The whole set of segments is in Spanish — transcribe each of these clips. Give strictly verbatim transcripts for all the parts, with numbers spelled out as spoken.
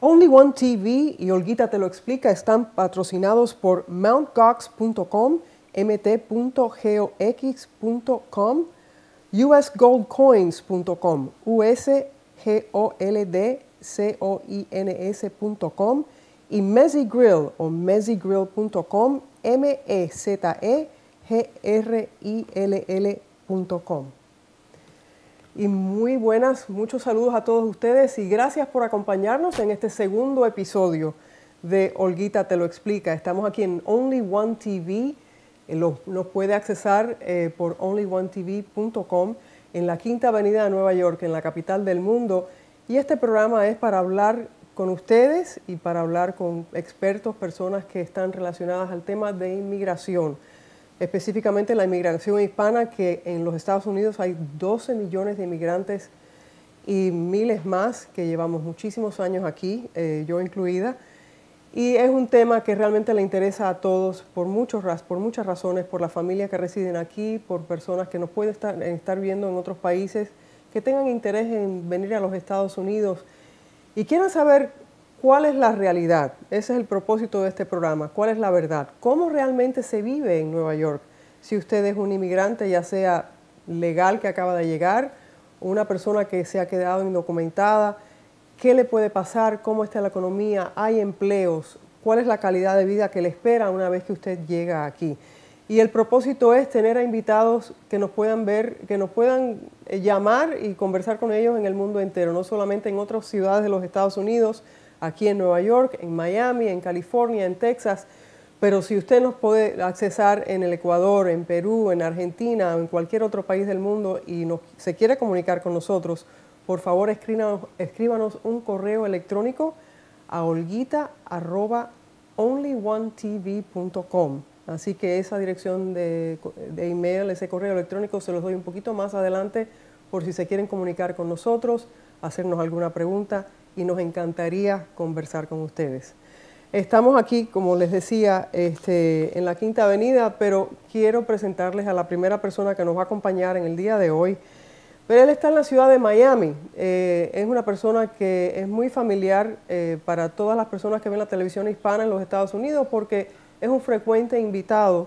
Only One T V y Olguita Te Lo Explica están patrocinados por mount gox punto com, m t punto gox punto com, u s gold coins punto com, u s g o l d c o i n s punto com y Mezzi Grill o mezzi grill punto com, m e z e g r i l l punto com. Y muy buenas, muchos saludos a todos ustedes y gracias por acompañarnos en este segundo episodio de Olguita Te Lo Explica. Estamos aquí en Only One T V, eh, lo, nos puede accesar eh, por only one t v punto com en la Quinta Avenida de Nueva York, en la capital del mundo. Y este programa es para hablar con ustedes y para hablar con expertos, personas que están relacionadas al tema de inmigración. Específicamente la inmigración hispana, que en los Estados Unidos hay doce millones de inmigrantes y miles más que llevamos muchísimos años aquí, eh, yo incluida. Y es un tema que realmente le interesa a todos por, muchos, por muchas razones, por las familias que residen aquí, por personas que nos pueden estar, estar viendo en otros países, que tengan interés en venir a los Estados Unidos y quieran saber cuál es la realidad. Ese es el propósito de este programa. ¿Cuál es la verdad? ¿Cómo realmente se vive en Nueva York? Si usted es un inmigrante, ya sea legal que acaba de llegar, o una persona que se ha quedado indocumentada, ¿qué le puede pasar? ¿Cómo está la economía? ¿Hay empleos? ¿Cuál es la calidad de vida que le espera una vez que usted llega aquí? Y el propósito es tener a invitados que nos puedan ver, que nos puedan llamar y conversar con ellos en el mundo entero, no solamente en otras ciudades de los Estados Unidos, aquí en Nueva York, en Miami, en California, en Texas, pero si usted nos puede accesar en el Ecuador, en Perú, en Argentina o en cualquier otro país del mundo y nos, se quiere comunicar con nosotros, por favor escríbanos, escríbanos un correo electrónico a olguita arroba only one t v punto com. Así que esa dirección de, de email, ese correo electrónico se los doy un poquito más adelante por si se quieren comunicar con nosotros, hacernos alguna pregunta, y nos encantaría conversar con ustedes. Estamos aquí, como les decía, este, en la Quinta Avenida, pero quiero presentarles a la primera persona que nos va a acompañar en el día de hoy. Pero él está en la ciudad de Miami. Eh, es una persona que es muy familiar eh, para todas las personas que ven la televisión hispana en los Estados Unidos, porque es un frecuente invitado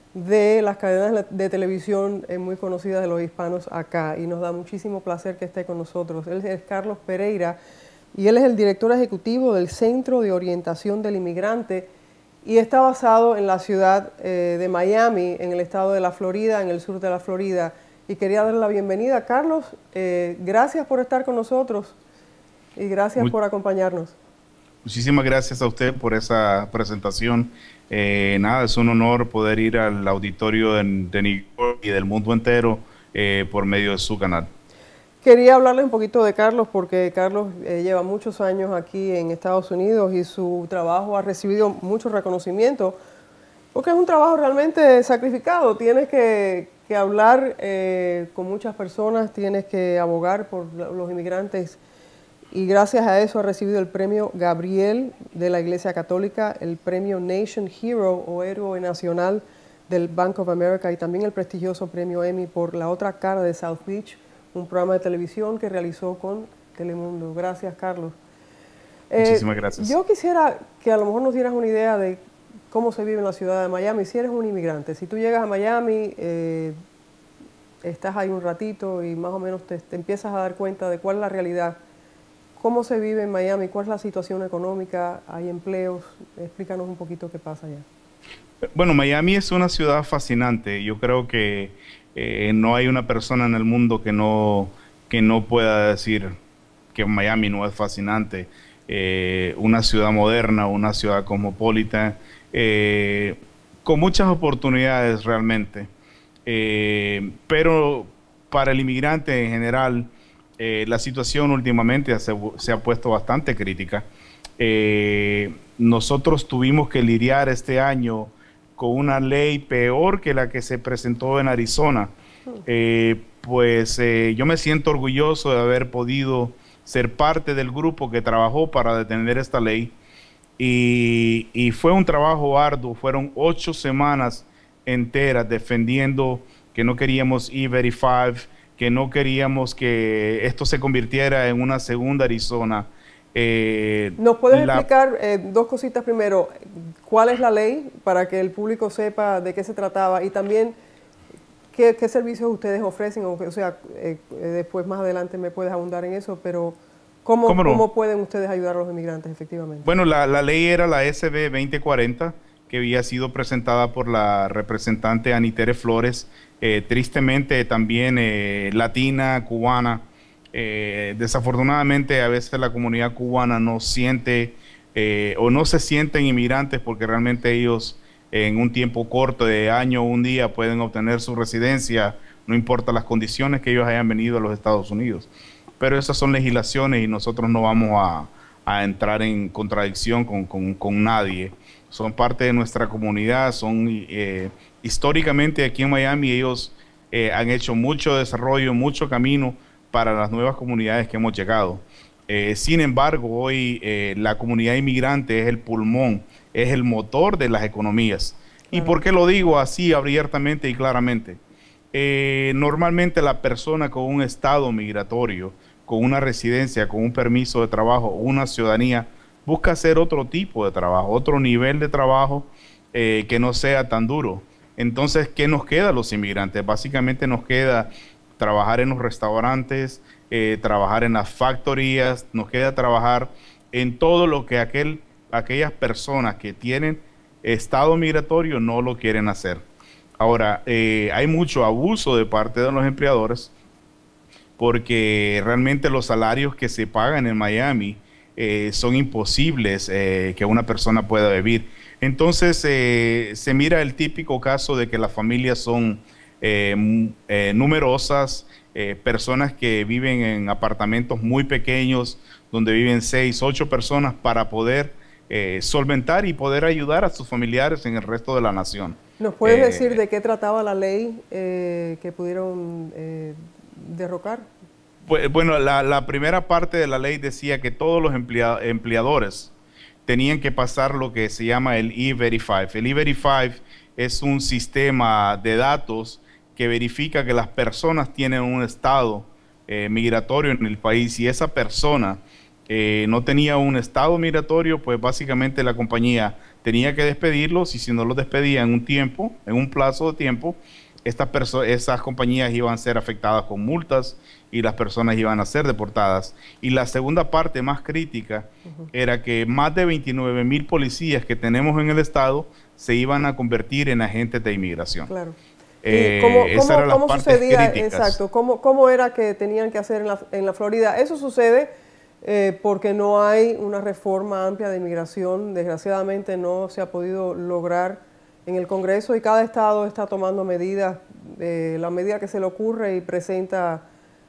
de las cadenas de televisión eh, muy conocidas de los hispanos acá, y nos da muchísimo placer que esté con nosotros. Él es Carlos Pereira, y él es el director ejecutivo del Centro de Orientación del Inmigrante y está basado en la ciudad eh, de Miami, en el estado de la Florida, en el sur de la Florida. Y quería darle la bienvenida. Carlos, eh, gracias por estar con nosotros y gracias Muy, por acompañarnos. Muchísimas gracias a usted por esa presentación. Eh, nada, es un honor poder ir al auditorio de, de New York y del mundo entero eh, por medio de su canal. Quería hablarles un poquito de Carlos porque Carlos eh, lleva muchos años aquí en Estados Unidos y su trabajo ha recibido mucho reconocimiento porque es un trabajo realmente sacrificado. Tienes que, que hablar eh, con muchas personas, tienes que abogar por los inmigrantes y gracias a eso ha recibido el premio Gabriel de la Iglesia Católica, el premio Nation Hero o Héroe Nacional del Bank of America y también el prestigioso premio Emmy por La Otra Cara de South Beach, un programa de televisión que realizó con Telemundo. Gracias, Carlos. Eh, Muchísimas gracias. Yo quisiera que a lo mejor nos dieras una idea de cómo se vive en la ciudad de Miami. Si eres un inmigrante, si tú llegas a Miami, eh, estás ahí un ratito y más o menos te, te empiezas a dar cuenta de cuál es la realidad. ¿Cómo se vive en Miami? ¿Cuál es la situación económica? ¿Hay empleos? Explícanos un poquito qué pasa allá. Bueno, Miami es una ciudad fascinante. Yo creo que Eh, no hay una persona en el mundo que no, que no pueda decir que Miami no es fascinante. Eh, una ciudad moderna, una ciudad cosmopolita, eh, con muchas oportunidades realmente. Eh, pero para el inmigrante en general, eh, la situación últimamente se, se ha puesto bastante crítica. Eh, nosotros tuvimos que lidiar este año con una ley peor que la que se presentó en Arizona. Eh, pues eh, yo me siento orgulloso de haber podido ser parte del grupo que trabajó para detener esta ley y, y fue un trabajo arduo. Fueron ocho semanas enteras defendiendo que no queríamos E verify, que no queríamos que esto se convirtiera en una segunda Arizona. Eh, ¿Nos puedes la, explicar eh, dos cositas primero? ¿Cuál es la ley para que el público sepa de qué se trataba? Y también, ¿qué, qué servicios ustedes ofrecen? O, o sea, eh, después más adelante me puedes abundar en eso, pero ¿cómo, ¿cómo no? cómo pueden ustedes ayudar a los inmigrantes efectivamente? Bueno, la, la ley era la S B veinte cuarenta, que había sido presentada por la representante Anitere Flores, eh, tristemente también eh, latina, cubana. Eh, desafortunadamente a veces la comunidad cubana no siente eh, o no se sienten inmigrantes porque realmente ellos en un tiempo corto de año o un día pueden obtener su residencia, no importa las condiciones que ellos hayan venido a los Estados Unidos. Pero esas son legislaciones y nosotros no vamos a, a entrar en contradicción con, con, con nadie. Son parte de nuestra comunidad, son eh, históricamente aquí en Miami ellos eh, han hecho mucho desarrollo, mucho camino para las nuevas comunidades que hemos llegado. Eh, sin embargo, hoy eh, la comunidad inmigrante es el pulmón, es el motor de las economías. Claro. ¿Y por qué lo digo así abiertamente y claramente? Eh, normalmente la persona con un estado migratorio, con una residencia, con un permiso de trabajo, una ciudadanía, busca hacer otro tipo de trabajo, otro nivel de trabajo eh, que no sea tan duro. Entonces, ¿qué nos queda a los inmigrantes? Básicamente nos queda trabajar en los restaurantes, eh, trabajar en las factorías, nos queda trabajar en todo lo que aquel, aquellas personas que tienen estado migratorio no lo quieren hacer. Ahora, eh, hay mucho abuso de parte de los empleadores porque realmente los salarios que se pagan en Miami eh, son imposibles eh, que una persona pueda vivir. Entonces, eh, se mira el típico caso de que las familias son Eh, eh, numerosas, eh, personas que viven en apartamentos muy pequeños, donde viven seis, ocho personas para poder eh, solventar y poder ayudar a sus familiares en el resto de la nación. ¿Nos puedes eh, decir de qué trataba la ley eh, que pudieron eh, derrocar? Pues, bueno, la, la primera parte de la ley decía que todos los emplea, empleadores tenían que pasar lo que se llama el E Verify. El E Verify es un sistema de datos que verifica que las personas tienen un estado eh, migratorio en el país y esa persona eh, no tenía un estado migratorio, pues básicamente la compañía tenía que despedirlos y si no los despedía en un tiempo, en un plazo de tiempo, estas esas compañías iban a ser afectadas con multas y las personas iban a ser deportadas. Y la segunda parte más crítica uh-huh. era que más de veintinueve mil policías que tenemos en el estado se iban a convertir en agentes de inmigración. Claro. Eh, ¿Cómo, esa cómo, era cómo las sucedía? Críticas. Exacto. ¿Cómo, ¿Cómo era que tenían que hacer en la, en la Florida? Eso sucede eh, porque no hay una reforma amplia de inmigración. Desgraciadamente no se ha podido lograr en el Congreso y cada estado está tomando medidas, eh, la medida que se le ocurre y presenta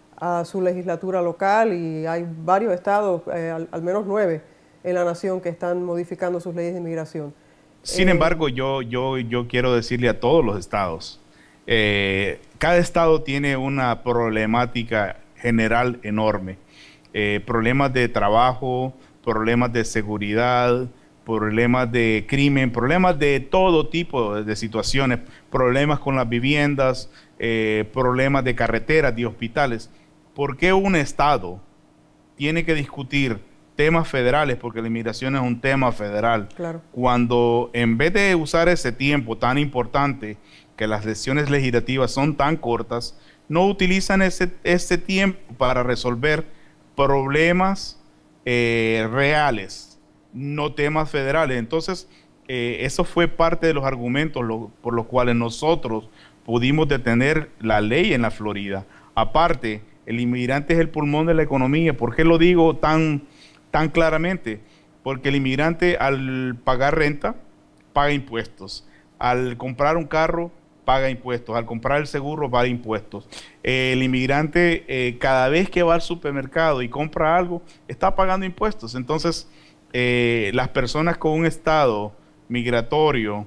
a su legislatura local y hay varios estados, eh, al, al menos nueve en la nación que están modificando sus leyes de inmigración. Sin eh, embargo, yo, yo, yo quiero decirle a todos los estados, eh, cada estado tiene una problemática general enorme, eh, problemas de trabajo, problemas de seguridad, problemas de crimen, problemas de todo tipo de, de situaciones, problemas con las viviendas, eh, problemas de carreteras, de hospitales. ¿Por qué un estado tiene que discutir temas federales, porque la inmigración es un tema federal, claro. cuando en vez de usar ese tiempo tan importante, que las sesiones legislativas son tan cortas, no utilizan ese, ese tiempo para resolver problemas eh, reales, no temas federales? Entonces, eh, eso fue parte de los argumentos lo, por los cuales nosotros pudimos detener la ley en la Florida. Aparte, el inmigrante es el pulmón de la economía. ¿Por qué lo digo tan, tan claramente? Porque el inmigrante al pagar renta, paga impuestos. Al comprar un carro, paga impuestos. Al comprar el seguro, paga impuestos. Eh, el inmigrante, eh, cada vez que va al supermercado y compra algo, está pagando impuestos. Entonces, eh, las personas con un estado migratorio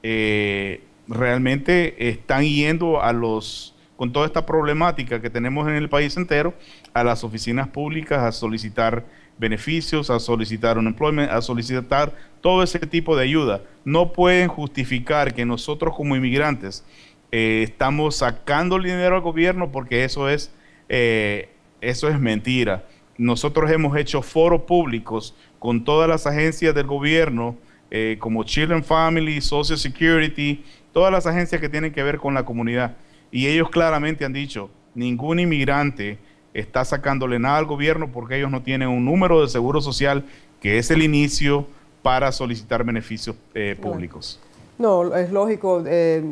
eh, realmente están yendo a los, con toda esta problemática que tenemos en el país entero, a las oficinas públicas a solicitar beneficios, a solicitar un employment, a solicitar todo ese tipo de ayuda. No pueden justificar que nosotros como inmigrantes eh, estamos sacando el dinero al gobierno, porque eso es, eh, eso es mentira. nosotros hemos hecho foros públicos con todas las agencias del gobierno, eh, como Children Family, Social Security, todas las agencias que tienen que ver con la comunidad. Y ellos claramente han dicho, ningún inmigrante está sacándole nada al gobierno porque ellos no tienen un número de seguro social, que es el inicio para solicitar beneficios eh, públicos. No, es lógico. Eh,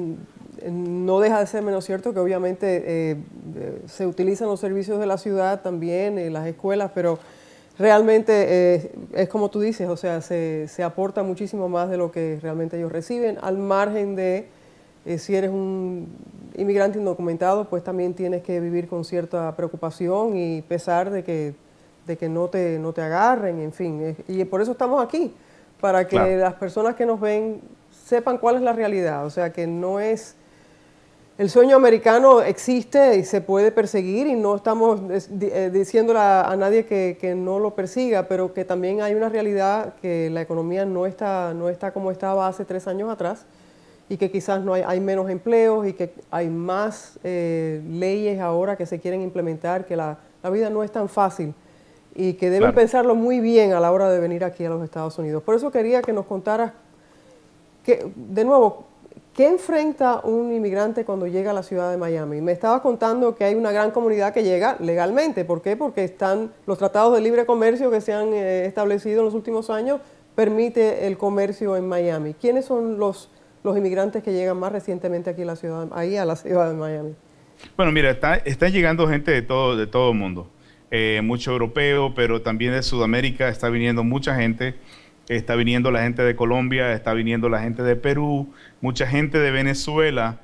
no deja de ser menos cierto que obviamente eh, se utilizan los servicios de la ciudad también, en las escuelas, pero realmente eh, es como tú dices, o sea, se, se aporta muchísimo más de lo que realmente ellos reciben, al margen de eh, si eres un inmigrante indocumentado, pues también tienes que vivir con cierta preocupación y pesar de que, de que no te, no te agarren, en fin. Eh, y por eso estamos aquí, para que Claro. las personas que nos ven sepan cuál es la realidad, o sea, que no es... El sueño americano existe y se puede perseguir y no estamos eh, diciéndole a, a nadie que, que no lo persiga, pero que también hay una realidad que la economía no está, no está como estaba hace tres años atrás y que quizás no hay, hay menos empleos y que hay más eh, leyes ahora que se quieren implementar, que la, la vida no es tan fácil y que deben Claro. pensarlo muy bien a la hora de venir aquí a los Estados Unidos. Por eso quería que nos contaras, que, de nuevo, ¿qué enfrenta un inmigrante cuando llega a la ciudad de Miami? Me estaba contando que hay una gran comunidad que llega legalmente. ¿Por qué? Porque están los tratados de libre comercio que se han eh, establecido en los últimos años, permite el comercio en Miami. ¿Quiénes son los, los inmigrantes que llegan más recientemente aquí a la ciudad, ahí a la ciudad de Miami? Bueno, mira, está, está llegando gente de todo, de todo el mundo. Eh, mucho europeo, pero también de Sudamérica está viniendo mucha gente. Está viniendo la gente de Colombia, está viniendo la gente de Perú, mucha gente de Venezuela,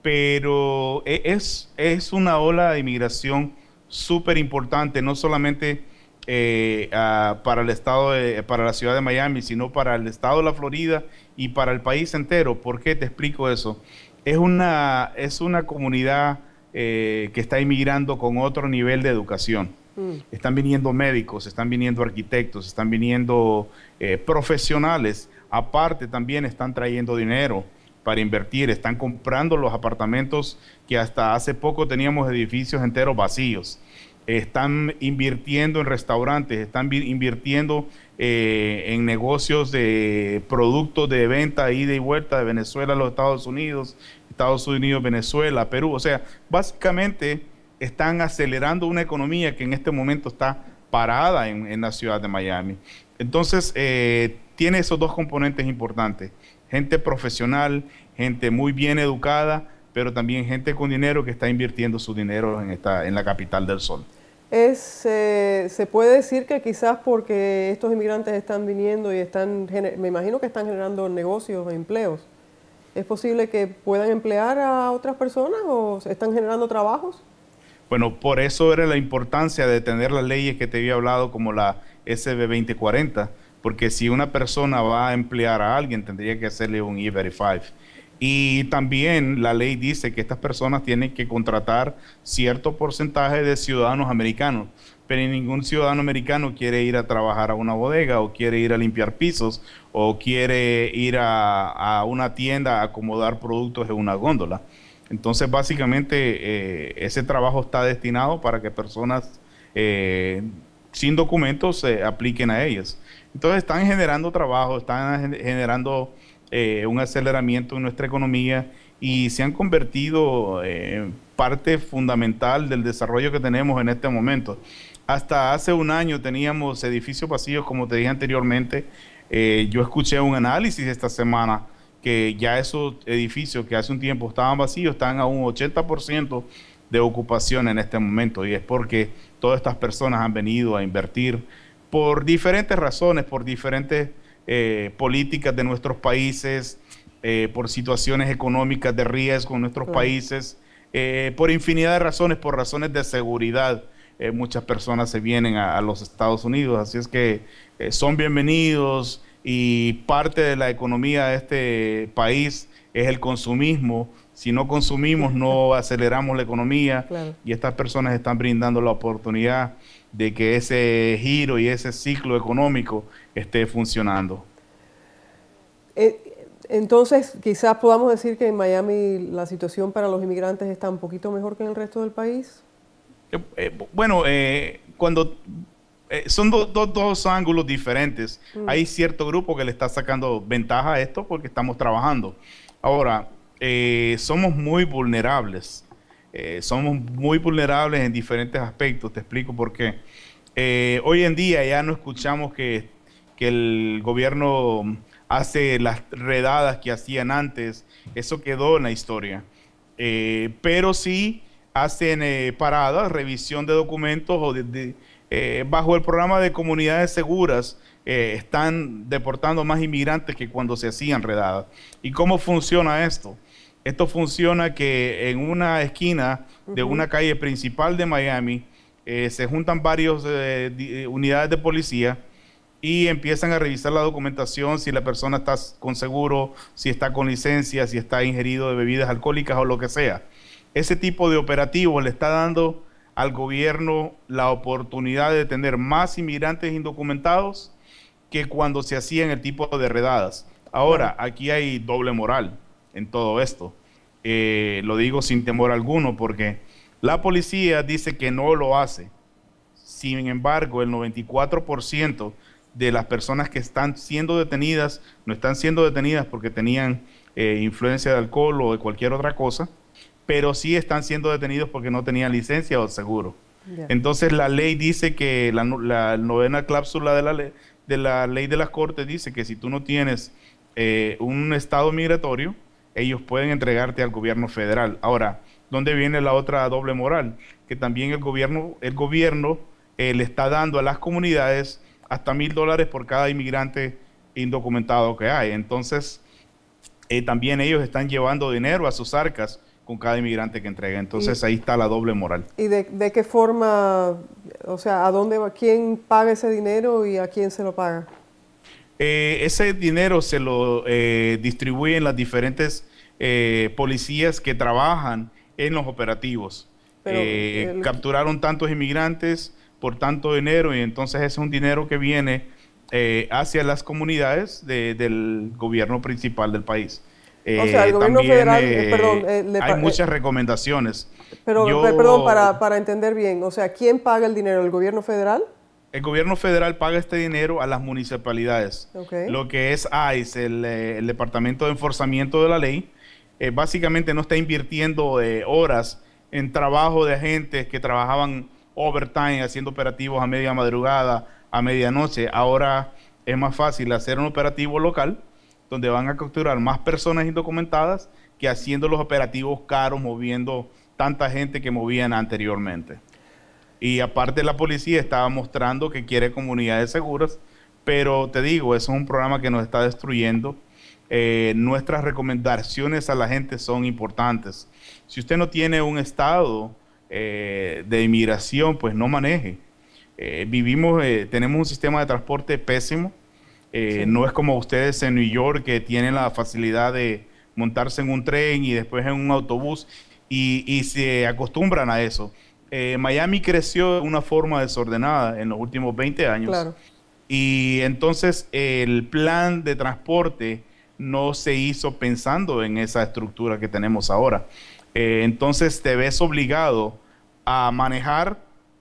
pero es, es una ola de inmigración súper importante, no solamente eh, uh, para el estado de, para la ciudad de Miami, sino para el estado de la Florida y para el país entero. ¿Por qué te explico eso? Es una, es una comunidad eh, que está inmigrando con otro nivel de educación. Mm. Están viniendo médicos, están viniendo arquitectos, están viniendo eh, profesionales. Aparte también están trayendo dinero para invertir, están comprando los apartamentos que hasta hace poco teníamos edificios enteros vacíos. Están invirtiendo en restaurantes, están invirtiendo eh, en negocios de productos de venta, ida y vuelta de Venezuela a los Estados Unidos, Estados Unidos, Venezuela, Perú. O sea, básicamente están acelerando una economía que en este momento está parada en, en la ciudad de Miami. Entonces, eh, tiene esos dos componentes importantes. Gente profesional, gente muy bien educada, pero también gente con dinero que está invirtiendo su dinero en, esta, en la capital del sol. Es, eh, se puede decir que quizás porque estos inmigrantes están viniendo y están, me imagino que están generando negocios o empleos. ¿Es posible que puedan emplear a otras personas o están generando trabajos? Bueno, por eso era la importancia de tener las leyes que te había hablado, como la S B veinte cuarenta, porque si una persona va a emplear a alguien, tendría que hacerle un E verify. Y también la ley dice que estas personas tienen que contratar cierto porcentaje de ciudadanos americanos, pero ningún ciudadano americano quiere ir a trabajar a una bodega o quiere ir a limpiar pisos o quiere ir a, a una tienda a acomodar productos en una góndola. Entonces, básicamente, eh, ese trabajo está destinado para que personas eh, sin documentos se eh, apliquen a ellas. Entonces, están generando trabajo, están generando eh, un aceleramiento en nuestra economía y se han convertido en eh, parte fundamental del desarrollo que tenemos en este momento. Hasta hace un año teníamos edificios vacíos, como te dije anteriormente. Eh, yo escuché un análisis esta semana que ya esos edificios que hace un tiempo estaban vacíos están a un ochenta por ciento de ocupación en este momento, y es porque todas estas personas han venido a invertir por diferentes razones, por diferentes eh, políticas de nuestros países, eh, por situaciones económicas de riesgo en nuestros uh-huh. países, eh, por infinidad de razones, por razones de seguridad. Eh, muchas personas se vienen a, a los Estados Unidos, así es que eh, son bienvenidos. Y parte de la economía de este país es el consumismo. Si no consumimos, no aceleramos la economía. Claro. Y estas personas están brindando la oportunidad de que ese giro y ese ciclo económico esté funcionando. Entonces, quizás podamos decir que en Miami la situación para los inmigrantes está un poquito mejor que en el resto del país. Eh, eh, bueno, eh, cuando eh, son do- do- dos ángulos diferentes. Mm. Hay cierto grupo que le está sacando ventaja a esto porque estamos trabajando. Ahora, eh, somos muy vulnerables. Eh, somos muy vulnerables en diferentes aspectos. Te explico por qué. Eh, hoy en día ya no escuchamos que, que el gobierno hace las redadas que hacían antes. Eso quedó en la historia. Eh, pero sí hacen eh, paradas, revisión de documentos o de, de, eh, bajo el programa de comunidades seguras. Eh, están deportando más inmigrantes que cuando se hacían redadas. ¿Y cómo funciona esto? Esto funciona que en una esquina de una calle principal de Miami eh, se juntan varias eh, unidades de policía y empiezan a revisar la documentación, si la persona está con seguro, si está con licencia, si está ingerido de bebidas alcohólicas o lo que sea. Ese tipo de operativo le está dando al gobierno la oportunidad de tener más inmigrantes indocumentados que cuando se hacían el tipo de redadas. Ahora, aquí hay doble moral en todo esto. Eh, lo digo sin temor alguno porque la policía dice que no lo hace. Sin embargo, el noventa y cuatro por ciento de las personas que están siendo detenidas no están siendo detenidas porque tenían eh, influencia de alcohol o de cualquier otra cosa, pero sí están siendo detenidos porque no tenían licencia o seguro. Yeah. Entonces la ley dice que la, la novena cláusula de la ley de la ley de las cortes dice que si tú no tienes eh, un estado migratorio, ellos pueden entregarte al gobierno federal. Ahora, ¿dónde viene la otra doble moral? Que también el gobierno, el gobierno eh, le está dando a las comunidades hasta mil dólares por cada inmigrante indocumentado que hay. Entonces, eh, también ellos están llevando dinero a sus arcas con cada inmigrante que entrega. Entonces, y, ahí está la doble moral. ¿Y de, de qué forma, o sea, a dónde va, quién paga ese dinero y a quién se lo paga? Eh, ese dinero se lo eh, distribuyen las diferentes eh, policías que trabajan en los operativos. Pero, eh, el... Capturaron tantos inmigrantes por tanto dinero y entonces ese es un dinero que viene eh, hacia las comunidades de, del gobierno principal del país. Eh, o sea, el gobierno también, federal, eh, perdón, eh, le, hay muchas recomendaciones. Pero, Yo, perdón, para, para entender bien, o sea, ¿quién paga el dinero? ¿El gobierno federal? El gobierno federal paga este dinero a las municipalidades. Okay. Lo que es ICE, el, el Departamento de Enforzamiento de la Ley, eh, básicamente no está invirtiendo eh, horas en trabajo de agentes que trabajaban overtime, haciendo operativos a media madrugada, a medianoche. Ahora es más fácil hacer un operativo local, donde van a capturar más personas indocumentadas que haciendo los operativos caros, moviendo tanta gente que movían anteriormente. Y aparte la policía estaba mostrando que quiere comunidades seguras, pero te digo, eso es un programa que nos está destruyendo. Eh, nuestras recomendaciones a la gente son importantes. Si usted no tiene un estado eh, de inmigración, pues no maneje. Eh, vivimos, eh, tenemos un sistema de transporte pésimo. Eh, sí. No es como ustedes en New York que tienen la facilidad de montarse en un tren y después en un autobús y, y se acostumbran a eso. Eh, Miami creció de una forma desordenada en los últimos veinte años. Claro. Y entonces el plan de transporte no se hizo pensando en esa estructura que tenemos ahora. Eh, entonces te ves obligado a manejar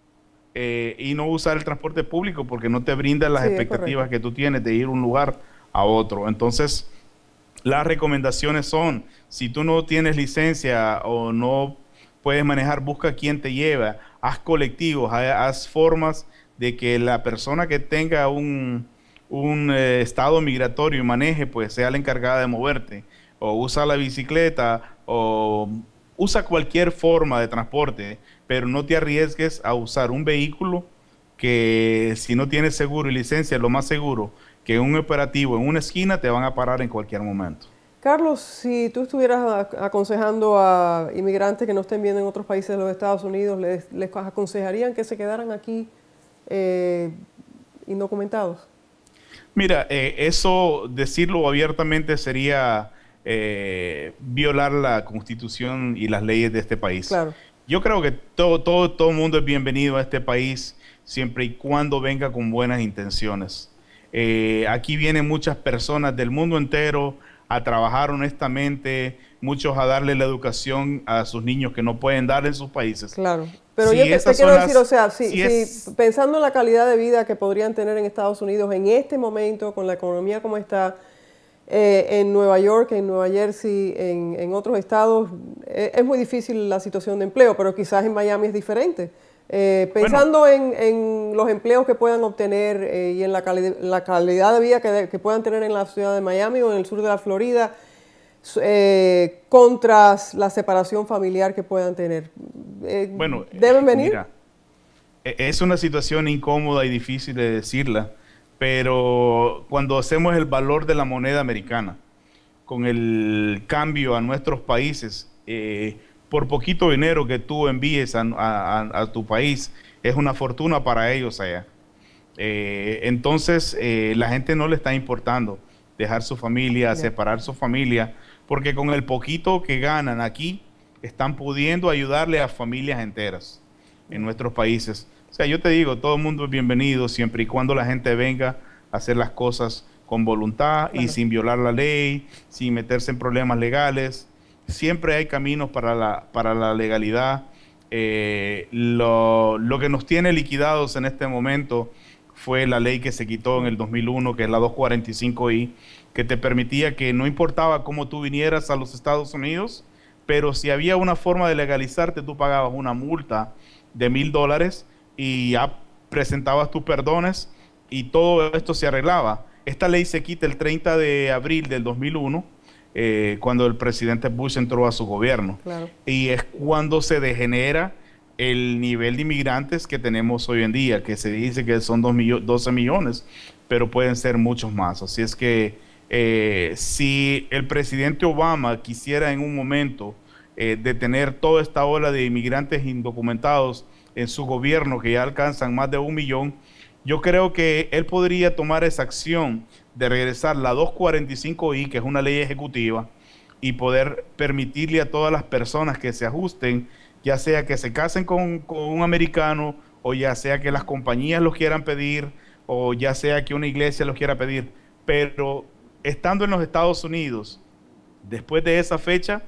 eh, y no usar el transporte público porque no te brinda las sí, expectativas que tú tienes de ir de un lugar a otro. Entonces las recomendaciones son, si tú no tienes licencia o no puedes manejar, busca quién te lleva, haz colectivos, haz formas de que la persona que tenga un, un eh, estado migratorio y maneje, pues sea la encargada de moverte, o usa la bicicleta, o usa cualquier forma de transporte, pero no te arriesgues a usar un vehículo que si no tienes seguro y licencia, lo más seguro que en un operativo en una esquina te van a parar en cualquier momento. Carlos, si tú estuvieras aconsejando a inmigrantes que no estén viendo en otros países de los Estados Unidos, ¿les, les aconsejarían que se quedaran aquí eh, indocumentados? Mira, eh, eso decirlo abiertamente sería eh, violar la Constitución y las leyes de este país. Claro. Yo creo que todo, todo, todo el mundo es bienvenido a este país siempre y cuando venga con buenas intenciones. Eh, aquí vienen muchas personas del mundo entero a trabajar honestamente, muchos a darle la educación a sus niños que no pueden dar en sus países. Claro, pero si yo te, te quiero las, decir, o sea, si, si si es, pensando en la calidad de vida que podrían tener en Estados Unidos en este momento, con la economía como está, eh, en Nueva York, en Nueva Jersey, en, en otros estados, eh, es muy difícil la situación de empleo, pero quizás en Miami es diferente. Eh, pensando bueno, en, en los empleos que puedan obtener eh, y en la, cali la calidad de vida que, de, que puedan tener en la ciudad de Miami o en el sur de la Florida, eh, contra la separación familiar que puedan tener, eh, bueno, ¿deben venir? Mira, es una situación incómoda y difícil de decirla, pero cuando hacemos el valor de la moneda americana, con el cambio a nuestros países, eh, por poquito dinero que tú envíes a, a, a tu país, es una fortuna para ellos allá. Eh, entonces, eh, la gente no le está importando dejar su familia, yeah. separar su familia, porque con el poquito que ganan aquí, están pudiendo ayudarle a familias enteras yeah. en nuestros países. O sea, yo te digo, todo el mundo es bienvenido siempre y cuando la gente venga a hacer las cosas con voluntad claro. y sin violar la ley, sin meterse en problemas legales. Siempre hay caminos para la, para la legalidad. Eh, lo, lo que nos tiene liquidados en este momento fue la ley que se quitó en el dos mil uno, que es la doscientos cuarenta y cinco I, que te permitía que no importaba cómo tú vinieras a los Estados Unidos, pero si había una forma de legalizarte, tú pagabas una multa de mil dólares y ya presentabas tus perdones y todo esto se arreglaba. Esta ley se quita el treinta de abril del dos mil uno, eh, cuando el presidente Bush entró a su gobierno. Claro. Y es cuando se degenera el nivel de inmigrantes que tenemos hoy en día, que se dice que son doce millones, pero pueden ser muchos más. Así es que eh, si el presidente Obama quisiera en un momento eh, detener toda esta ola de inmigrantes indocumentados en su gobierno, que ya alcanzan más de un millón, yo creo que él podría tomar esa acción de regresar la doscientos cuarenta y cinco I, que es una ley ejecutiva, y poder permitirle a todas las personas que se ajusten, ya sea que se casen con, con un americano, o ya sea que las compañías los quieran pedir, o ya sea que una iglesia los quiera pedir, pero estando en los Estados Unidos, después de esa fecha,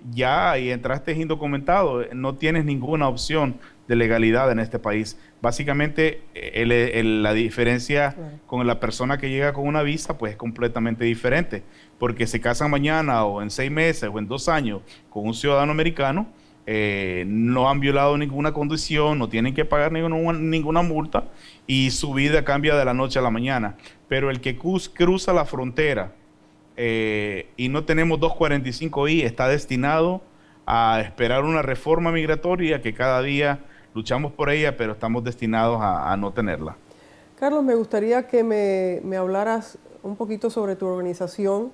ya y entraste indocumentado, no tienes ninguna opción de legalidad en este país. Básicamente, el, el, la diferencia claro. con la persona que llega con una visa, pues es completamente diferente, porque se casan mañana o en seis meses o en dos años con un ciudadano americano, eh, no han violado ninguna condición, no tienen que pagar ninguna, ninguna multa y su vida cambia de la noche a la mañana. Pero el que cruz, cruza la frontera eh, y no tenemos doscientos cuarenta y cinco I, está destinado a esperar una reforma migratoria que cada día luchamos por ella, pero estamos destinados a, a no tenerla. Carlos, me gustaría que me, me hablaras un poquito sobre tu organización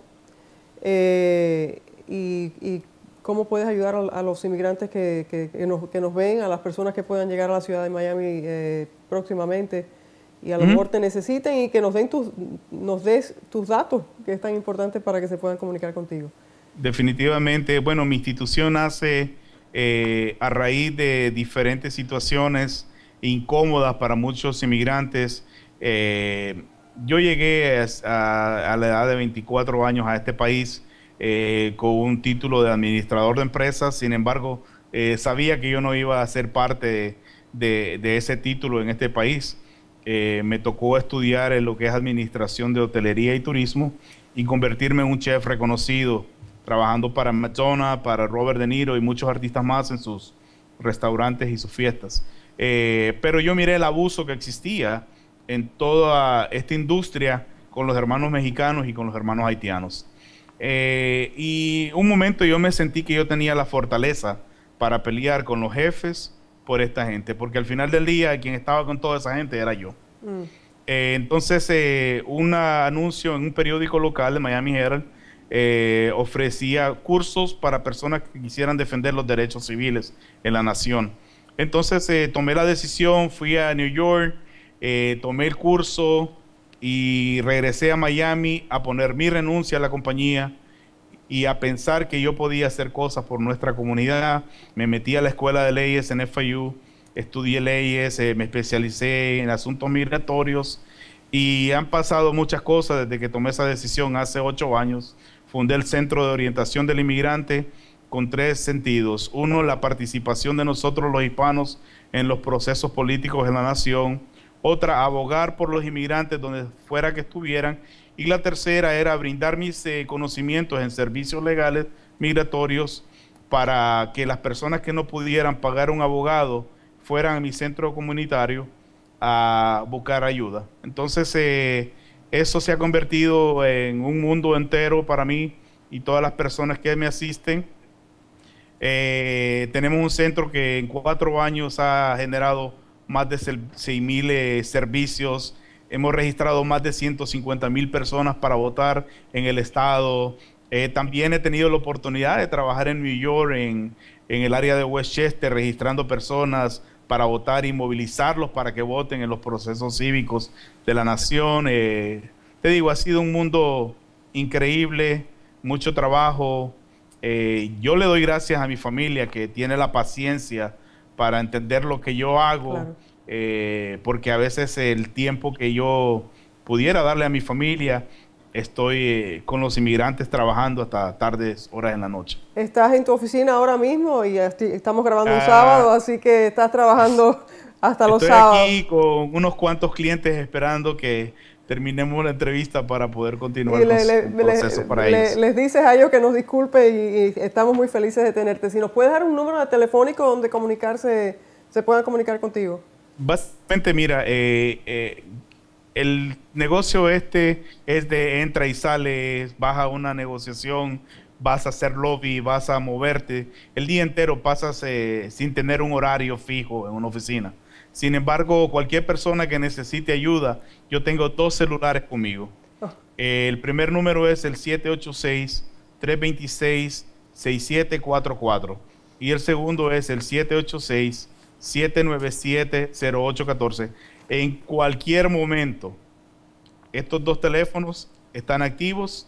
eh, y, y cómo puedes ayudar a, a los inmigrantes que, que, que, nos, que nos ven, a las personas que puedan llegar a la ciudad de Miami eh, próximamente y a lo mejor te necesiten, y que nos den tus, nos des tus datos, que es tan importante para que se puedan comunicar contigo. Definitivamente, bueno, mi institución nace eh, a raíz de diferentes situaciones incómodas para muchos inmigrantes. Eh, yo llegué a, a la edad de veinticuatro años a este país eh, con un título de administrador de empresas. Sin embargo, eh, sabía que yo no iba a ser parte de, de, de ese título en este país. Eh, me tocó estudiar en lo que es administración de hotelería y turismo y convertirme en un chef reconocido, trabajando para McDonald's, para Robert De Niro y muchos artistas más en sus restaurantes y sus fiestas. Eh, pero yo miré el abuso que existía en toda esta industria con los hermanos mexicanos y con los hermanos haitianos. Eh, y un momento yo me sentí que yo tenía la fortaleza para pelear con los jefes por esta gente, porque al final del día quien estaba con toda esa gente era yo. Mm. Eh, entonces, eh, un anuncio en un periódico local de Miami Herald Eh, ofrecía cursos para personas que quisieran defender los derechos civiles en la nación. Entonces eh, tomé la decisión, fui a New York, eh, tomé el curso y regresé a Miami a poner mi renuncia a la compañía y a pensar que yo podía hacer cosas por nuestra comunidad. Me metí a la escuela de leyes en F I U, estudié leyes, eh, me especialicé en asuntos migratorios y han pasado muchas cosas desde que tomé esa decisión hace ocho años. fundé el Centro de Orientación del Inmigrante con tres sentidos. Uno, la participación de nosotros los hispanos en los procesos políticos de la nación. Otra, abogar por los inmigrantes donde fuera que estuvieran. Y la tercera era brindar mis eh, conocimientos en servicios legales migratorios para que las personas que no pudieran pagar un abogado fueran a mi centro comunitario a buscar ayuda. Entonces, eh, eso se ha convertido en un mundo entero para mí y todas las personas que me asisten. Eh, tenemos un centro que en cuatro años ha generado más de seis mil eh, servicios. Hemos registrado más de ciento cincuenta mil personas para votar en el estado. Eh, también he tenido la oportunidad de trabajar en New York, en, en el área de Westchester, registrando personas para votar y movilizarlos para que voten en los procesos cívicos de la nación. Eh, te digo, ha sido un mundo increíble, mucho trabajo. Eh, yo le doy gracias a mi familia que tiene la paciencia para entender lo que yo hago, claro. eh, porque a veces el tiempo que yo pudiera darle a mi familia, estoy eh, con los inmigrantes trabajando hasta tardes horas en la noche. Estás en tu oficina ahora mismo y estamos grabando un ah, sábado, así que estás trabajando hasta los sábados. Estoy aquí con unos cuantos clientes esperando que terminemos la entrevista para poder continuar y con le, el proceso le, para le, ellos. Les dices a ellos que nos disculpe y, y estamos muy felices de tenerte. Si nos puedes dar un número de telefónico donde comunicarse, se puedan comunicar contigo. Básicamente, mira, eh, eh, el negocio este es de entra y sale, vas a una negociación, vas a hacer lobby, vas a moverte. El día entero pasas eh, sin tener un horario fijo en una oficina. Sin embargo, cualquier persona que necesite ayuda, yo tengo dos celulares conmigo. Oh. Eh, el primer número es el siete ocho seis, tres dos seis, seis siete cuatro cuatro y el segundo es el siete ocho seis, siete nueve siete, cero ocho uno cuatro. En cualquier momento, estos dos teléfonos están activos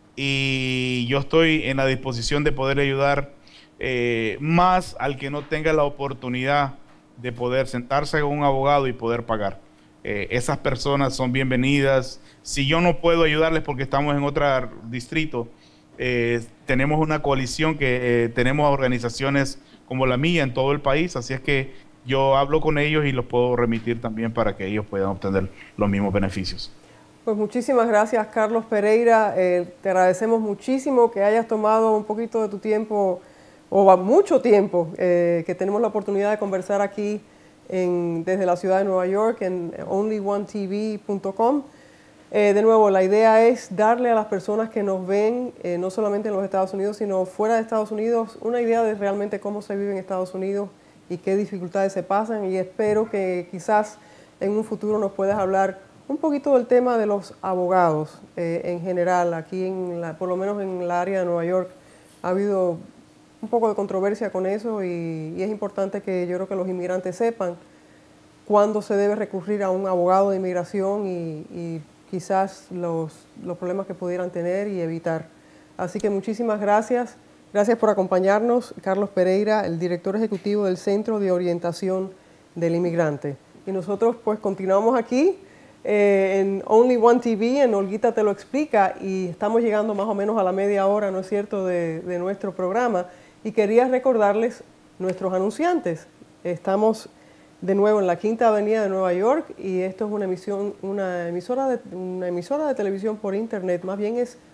y yo estoy en la disposición de poder ayudar eh, más al que no tenga la oportunidad de poder sentarse con un abogado y poder pagar. Eh, esas personas son bienvenidas. Si yo no puedo ayudarles porque estamos en otro distrito, eh, tenemos una coalición que eh, tenemos organizaciones como la mía en todo el país, así es que yo hablo con ellos y los puedo remitir también para que ellos puedan obtener los mismos beneficios. Pues muchísimas gracias, Carlos Pereira. Eh, te agradecemos muchísimo que hayas tomado un poquito de tu tiempo, o mucho tiempo, eh, que tenemos la oportunidad de conversar aquí en, desde la ciudad de Nueva York en only one T V punto com. Eh, de nuevo, la idea es darle a las personas que nos ven, eh, no solamente en los Estados Unidos, sino fuera de Estados Unidos, una idea de realmente cómo se vive en Estados Unidos y qué dificultades se pasan. Y espero que quizás en un futuro nos puedas hablar un poquito del tema de los abogados eh, en general. Aquí, en la, por lo menos en la área de Nueva York, ha habido un poco de controversia con eso y, y es importante que yo creo que los inmigrantes sepan cuándo se debe recurrir a un abogado de inmigración y, y quizás los, los problemas que pudieran tener y evitar. Así que muchísimas gracias. Gracias por acompañarnos, Carlos Pereira, el director ejecutivo del Centro de Orientación del Inmigrante. Y nosotros pues continuamos aquí eh, en Only One T V, en Olguita Te Lo Explica, y estamos llegando más o menos a la media hora, ¿no es cierto?, de, de nuestro programa. Y quería recordarles nuestros anunciantes. Estamos de nuevo en la Quinta Avenida de Nueva York y esto es una, emisión, una, emisora, de, una emisora de televisión por internet. Más bien es,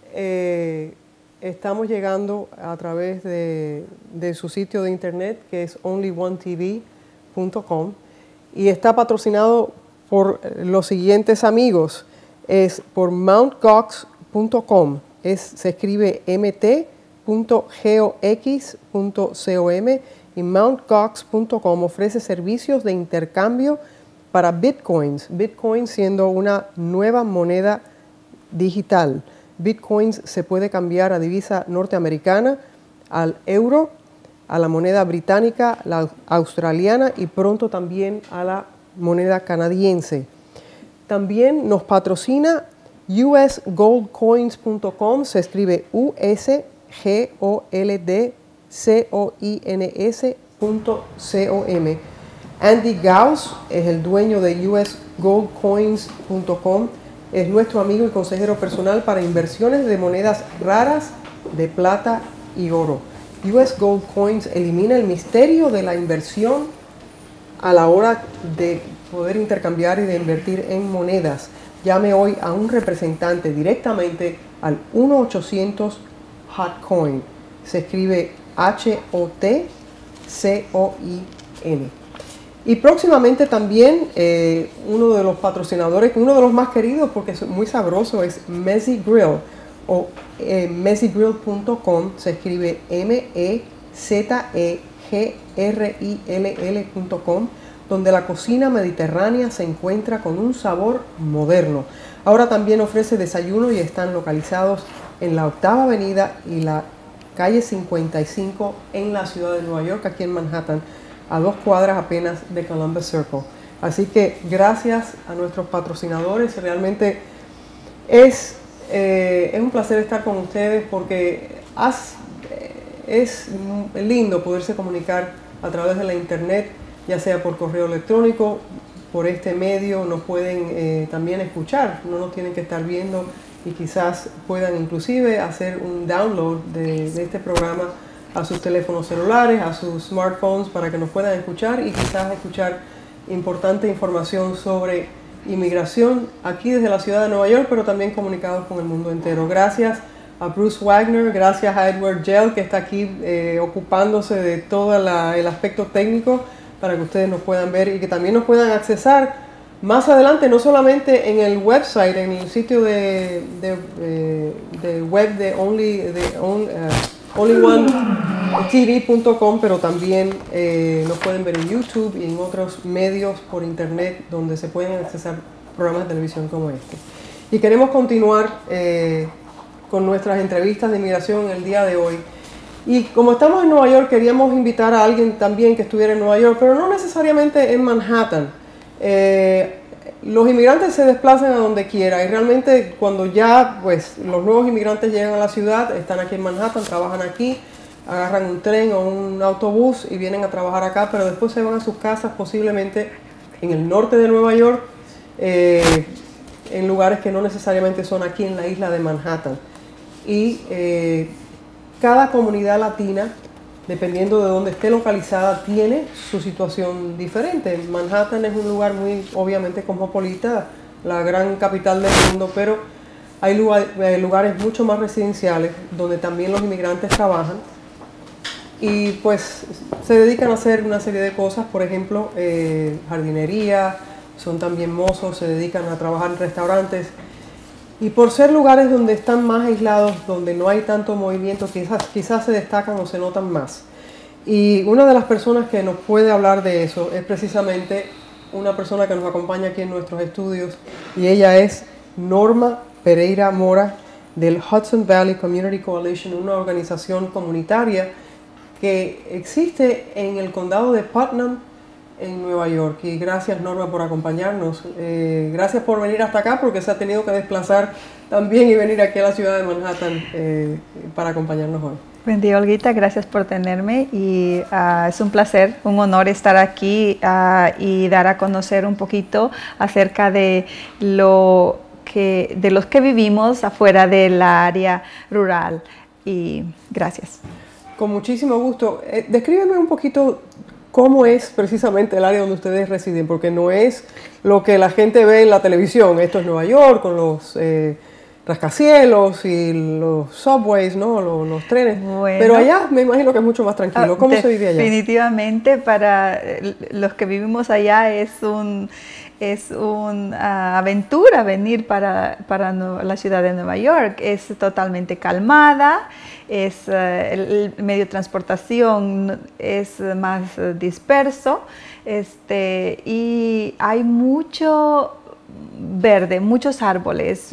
eh, estamos llegando a través de, de su sitio de internet que es only one T V punto com y está patrocinado por los siguientes amigos. Es por mount gox punto com, es, se escribe M T punto gox punto com y mount gox punto com ofrece servicios de intercambio para bitcoins, bitcoins siendo una nueva moneda digital. Bitcoins se puede cambiar a divisa norteamericana, al euro, a la moneda británica, la australiana y pronto también a la moneda canadiense. También nos patrocina U S gold coins punto com, se escribe U S G O L D C O I N S punto com. Andy Gauss es el dueño de U S gold coins punto com. es nuestro amigo y consejero personal para inversiones de monedas raras de plata y oro. U S Gold Coins elimina el misterio de la inversión a la hora de poder intercambiar y de invertir en monedas. Llame hoy a un representante directamente al uno ochocientos HOTCOIN. Se escribe H O T C O I N. Y próximamente también eh, uno de los patrocinadores, uno de los más queridos porque es muy sabroso, es Mezzi Grill o eh, mezzi grill punto com. Se escribe M E Z E G R I L L punto com, donde la cocina mediterránea se encuentra con un sabor moderno. Ahora también ofrece desayuno y están localizados en la Octava Avenida y la calle cincuenta y cinco en la ciudad de Nueva York, aquí en Manhattan, a dos cuadras apenas de Columbus Circle. Así que gracias a nuestros patrocinadores, realmente es, eh, es un placer estar con ustedes porque has, es lindo poderse comunicar a través de la internet, ya sea por correo electrónico, por este medio nos pueden eh, también escuchar, no nos tienen que estar viendo y quizás puedan inclusive hacer un download de, de este programa a sus teléfonos celulares, a sus smartphones para que nos puedan escuchar y quizás escuchar importante información sobre inmigración aquí desde la ciudad de Nueva York, pero también comunicados con el mundo entero. Gracias a Bruce Wagner, gracias a Edward Gell que está aquí eh, ocupándose de todo la, el aspecto técnico para que ustedes nos puedan ver y que también nos puedan accesar más adelante, no solamente en el website, en el sitio de, de, de, de web de Only, de on, uh, only one T V punto com, pero también eh, nos pueden ver en YouTube y en otros medios por internet donde se pueden accesar programas de televisión como este. Y queremos continuar eh, con nuestras entrevistas de inmigración el día de hoy. Y como estamos en Nueva York, queríamos invitar a alguien también que estuviera en Nueva York, pero no necesariamente en Manhattan. Eh, los inmigrantes se desplazan a donde quiera y realmente cuando ya pues, los nuevos inmigrantes llegan a la ciudad, están aquí en Manhattan, trabajan aquí, agarran un tren o un autobús y vienen a trabajar acá, pero después se van a sus casas posiblemente en el norte de Nueva York, eh, en lugares que no necesariamente son aquí en la isla de Manhattan. Y eh, cada comunidad latina, dependiendo de dónde esté localizada, tiene su situación diferente. Manhattan es un lugar muy, obviamente, cosmopolita, la gran capital del mundo, pero hay lugar, lugares mucho más residenciales donde también los inmigrantes trabajan y pues se dedican a hacer una serie de cosas, por ejemplo, eh, jardinería, son también mozos, se dedican a trabajar en restaurantes. Y por ser lugares donde están más aislados, donde no hay tanto movimiento, quizás, quizás se destacan o se notan más. Y una de las personas que nos puede hablar de eso es precisamente una persona que nos acompaña aquí en nuestros estudios, y ella es Norma Pereira Mora del Hudson Valley Community Coalition, una organización comunitaria que existe en el condado de Putnam, en Nueva York. Y gracias, Norma, por acompañarnos. Eh, gracias por venir hasta acá porque se ha tenido que desplazar también y venir aquí a la ciudad de Manhattan eh, para acompañarnos hoy. Buen día, Olguita, gracias por tenerme y uh, es un placer, un honor estar aquí uh, y dar a conocer un poquito acerca de lo que, de los que vivimos afuera del área rural. Y gracias. Con muchísimo gusto. Eh, descríbeme un poquito cómo es precisamente el área donde ustedes residen, porque no es lo que la gente ve en la televisión. Esto es Nueva York, con los eh, rascacielos y los subways, ¿no? Los, los trenes. Bueno, pero allá me imagino que es mucho más tranquilo. ¿Cómo se vive allá? Definitivamente para los que vivimos allá es un... Es una aventura venir para, para la ciudad de Nueva York. Es totalmente calmada, es, uh, el, el medio de transportación es más disperso este, y hay mucho verde, muchos árboles,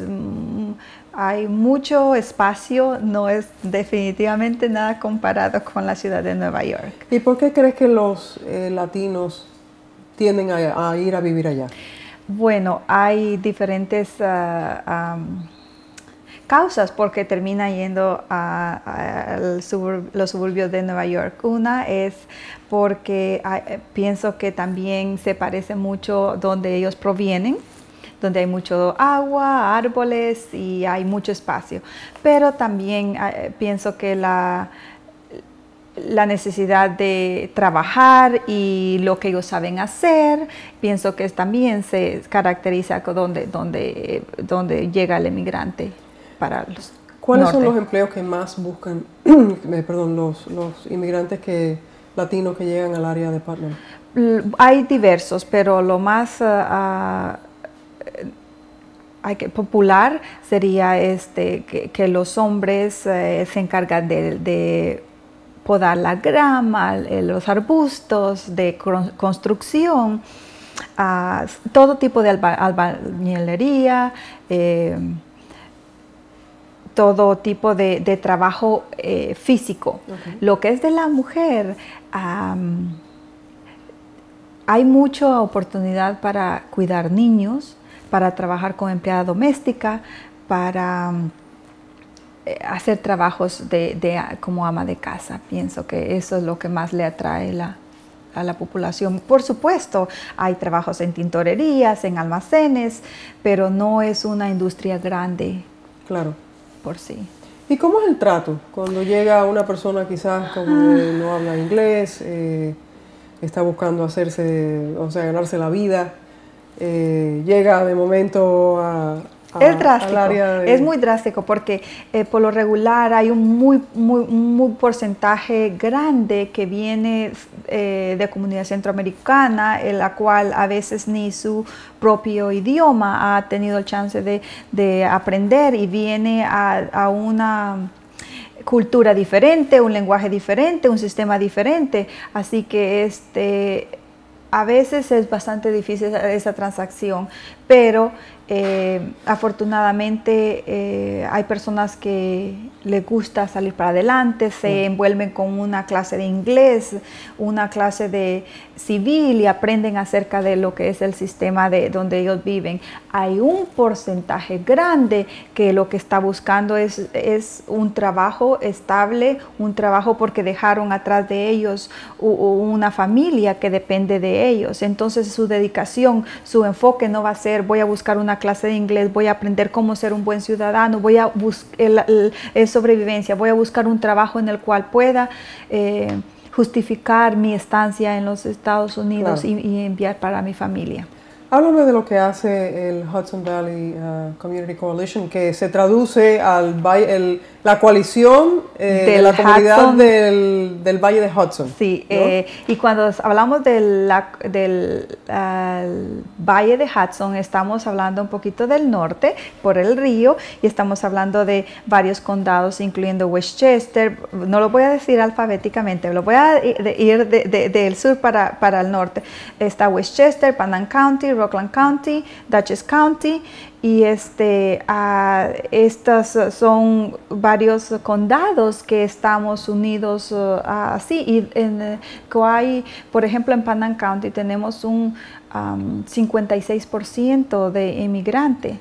hay mucho espacio, no es definitivamente nada comparado con la ciudad de Nueva York. ¿Y por qué crees que los eh, latinos tienden a, a ir a vivir allá? Bueno, hay diferentes uh, um, causas porque termina yendo a, a, a subur los suburbios de Nueva York. Una es porque hay, pienso que también se parece mucho donde ellos provienen. donde hay mucho agua, árboles y hay mucho espacio. Pero también eh, pienso que la, la necesidad de trabajar y lo que ellos saben hacer, pienso que también se caracteriza donde, donde, donde llega el emigrante para los ¿Cuáles norte. son los empleos que más buscan, perdón, los, los inmigrantes que, latinos que llegan al área de Putnam? Hay diversos, pero lo más uh, uh, hay que, popular sería este, que, que los hombres eh, se encargan de, de podar la grama, los arbustos, de construcción, uh, todo tipo de alba, albañilería, eh, todo tipo de, de trabajo eh, físico. Okay. Lo que es de la mujer, um, hay mucha oportunidad para cuidar niños, para trabajar con empleada doméstica, para um, hacer trabajos de, de, como ama de casa. Pienso que eso es lo que más le atrae la, a la población. Por supuesto, hay trabajos en tintorerías, en almacenes, pero no es una industria grande. Claro. Por sí. ¿Y cómo es el trato cuando llega una persona quizás como eh, no habla inglés, eh, está buscando hacerse, o sea, ganarse la vida, eh, llega de momento a, a, es drástico, al área de... es muy drástico porque eh, por lo regular hay un muy, muy, muy porcentaje grande que viene eh, de comunidad centroamericana, en la cual a veces ni su propio idioma ha tenido el chance de, de aprender y viene a, a una cultura diferente, un lenguaje diferente, un sistema diferente, así que este, a veces es bastante difícil esa transacción, pero eh, afortunadamente eh, hay personas que les gusta salir para adelante, se sí. envuelven con una clase de inglés, una clase de civil y aprenden acerca de lo que es el sistema de donde ellos viven. Hay un porcentaje grande que lo que está buscando es, es un trabajo estable, un trabajo porque dejaron atrás de ellos una familia que depende de ellos. Entonces su dedicación, su enfoque no va a ser voy a buscar una clase de inglés, voy a aprender cómo ser un buen ciudadano, voy a buscar sobrevivencia, voy a buscar un trabajo en el cual pueda eh, justificar mi estancia en los Estados Unidos claro. y, y enviar para mi familia. Háblame de lo que hace el Hudson Valley uh, Community Coalition, que se traduce al el, la coalición eh, de la comunidad del, del Valle de Hudson. Sí, ¿no? eh, y cuando hablamos de la, del uh, Valle de Hudson, estamos hablando un poquito del norte, por el río, y estamos hablando de varios condados, incluyendo Westchester. No lo voy a decir alfabéticamente, lo voy a ir de, de, del sur para, para el norte. Está Westchester, Putnam County, Rockland County, Dutchess County, y este, uh, estos son varios condados que estamos unidos uh, así. Y en Kauai, por ejemplo, en Putnam County tenemos un um, cincuenta y seis por ciento de inmigrantes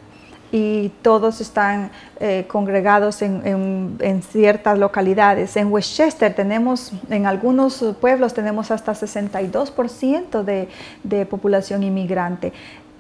y todos están eh, congregados en, en, en ciertas localidades. En Westchester tenemos, en algunos pueblos tenemos hasta sesenta y dos por ciento de, de población inmigrante.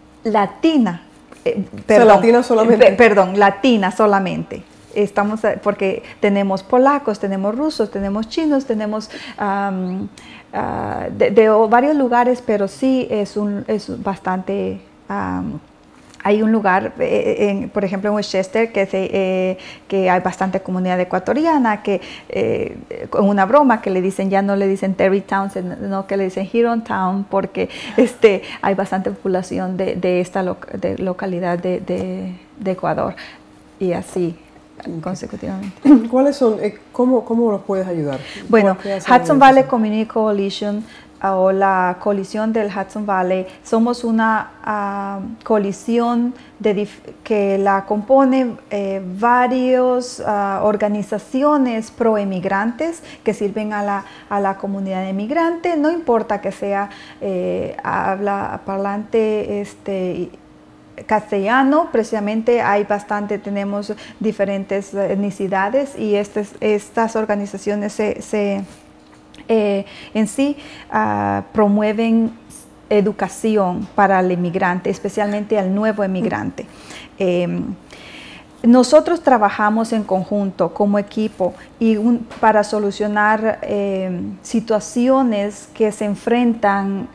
Latina, eh, perdón, o sea, latina solamente. Eh, perdón, latina solamente. Estamos, porque tenemos polacos, tenemos rusos, tenemos chinos, tenemos um, uh, de, de varios lugares, pero sí es, un, es bastante... Um, Hay un lugar, eh, en, por ejemplo en Westchester, que, se, eh, que hay bastante comunidad ecuatoriana, que eh, con una broma que le dicen, ya no le dicen Terrytown, sino que le dicen Hurontown, porque este, hay bastante población de, de esta lo, de localidad de, de, de Ecuador, y así consecutivamente. ¿Cuáles son, eh, cómo, cómo los puedes ayudar? Bueno, Hudson Valley Community Coalition, o la coalición del Hudson Valley, somos una uh, coalición de que la compone eh, varias uh, organizaciones pro-emigrantes que sirven a la, a la comunidad emigrante, no importa que sea eh, habla parlante este, castellano, precisamente hay bastante, tenemos diferentes etnicidades y estas, estas organizaciones se, se Eh, en sí uh, promueven educación para el inmigrante, especialmente al nuevo emigrante. Eh, nosotros trabajamos en conjunto como equipo y un, para solucionar eh, situaciones que se enfrentan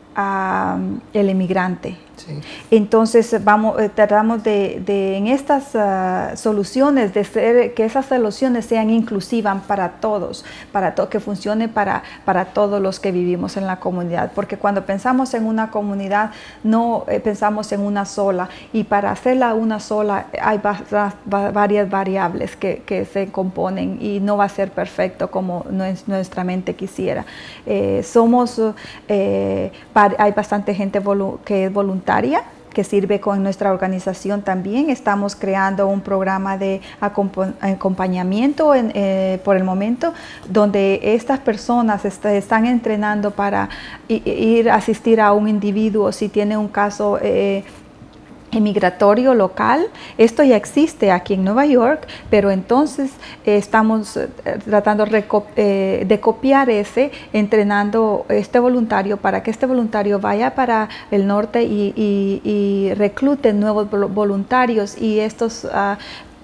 al inmigrante. Sí. Entonces vamos, eh, tratamos de, de en estas uh, soluciones, de ser, que esas soluciones sean inclusivas para todos, para to que funcione para, para todos los que vivimos en la comunidad, porque cuando pensamos en una comunidad no eh, pensamos en una sola, y para hacerla una sola hay va va varias variables que, que se componen y no va a ser perfecto como nuestra mente quisiera. Eh, somos, eh, hay bastante gente que es voluntaria, que sirve con nuestra organización también. Estamos creando un programa de acompañamiento en, eh, por el momento, donde estas personas est están entrenando para ir a asistir a un individuo si tiene un caso eh, emigratorio local. Esto ya existe aquí en Nueva York, pero entonces eh, estamos eh, tratando eh, de copiar ese, entrenando este voluntario para que este voluntario vaya para el norte y, y, y reclute nuevos voluntarios, y estos uh,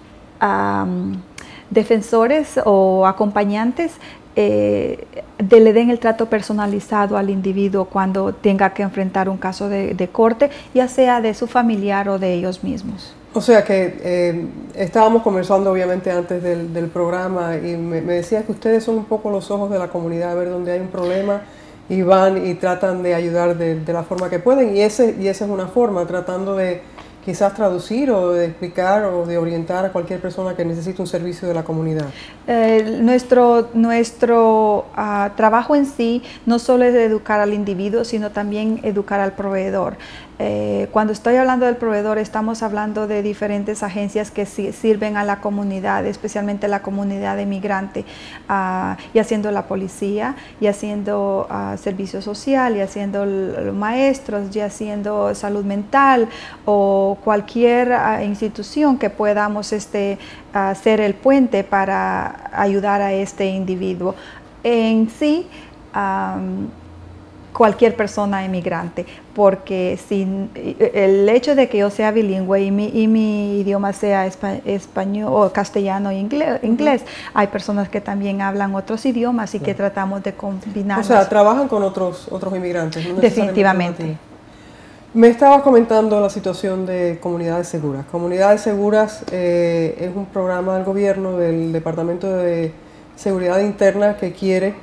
um, defensores o acompañantes Eh, de, le den el trato personalizado al individuo cuando tenga que enfrentar un caso de, de corte, ya sea de su familiar o de ellos mismos. O sea que eh, estábamos conversando obviamente antes del, del programa y me, me decías que ustedes son un poco los ojos de la comunidad, a ver dónde hay un problema y van y tratan de ayudar de, de la forma que pueden, y, ese, y esa es una forma, tratando de quizás traducir o de explicar o de orientar a cualquier persona que necesite un servicio de la comunidad. Eh, nuestro nuestro uh, trabajo en sí no solo es educar al individuo, sino también educar al proveedor. Eh, cuando estoy hablando del proveedor, estamos hablando de diferentes agencias que si, sirven a la comunidad, especialmente la comunidad inmigrante, uh, y haciendo la policía, y haciendo uh, servicio social, y haciendo los maestros, y haciendo salud mental, o cualquier uh, institución que podamos este, uh, ser el puente para ayudar a este individuo. En sí, um, cualquier persona inmigrante, porque sin el hecho de que yo sea bilingüe y mi, y mi idioma sea espa, español o castellano e inglés, inglés uh-huh. hay personas que también hablan otros idiomas y sí. que tratamos de combinarlos. O sea, trabajan con otros, otros inmigrantes. No definitivamente. Me estabas comentando la situación de Comunidades Seguras. Comunidades Seguras eh, es un programa del gobierno, del Departamento de Seguridad Interna, que quiere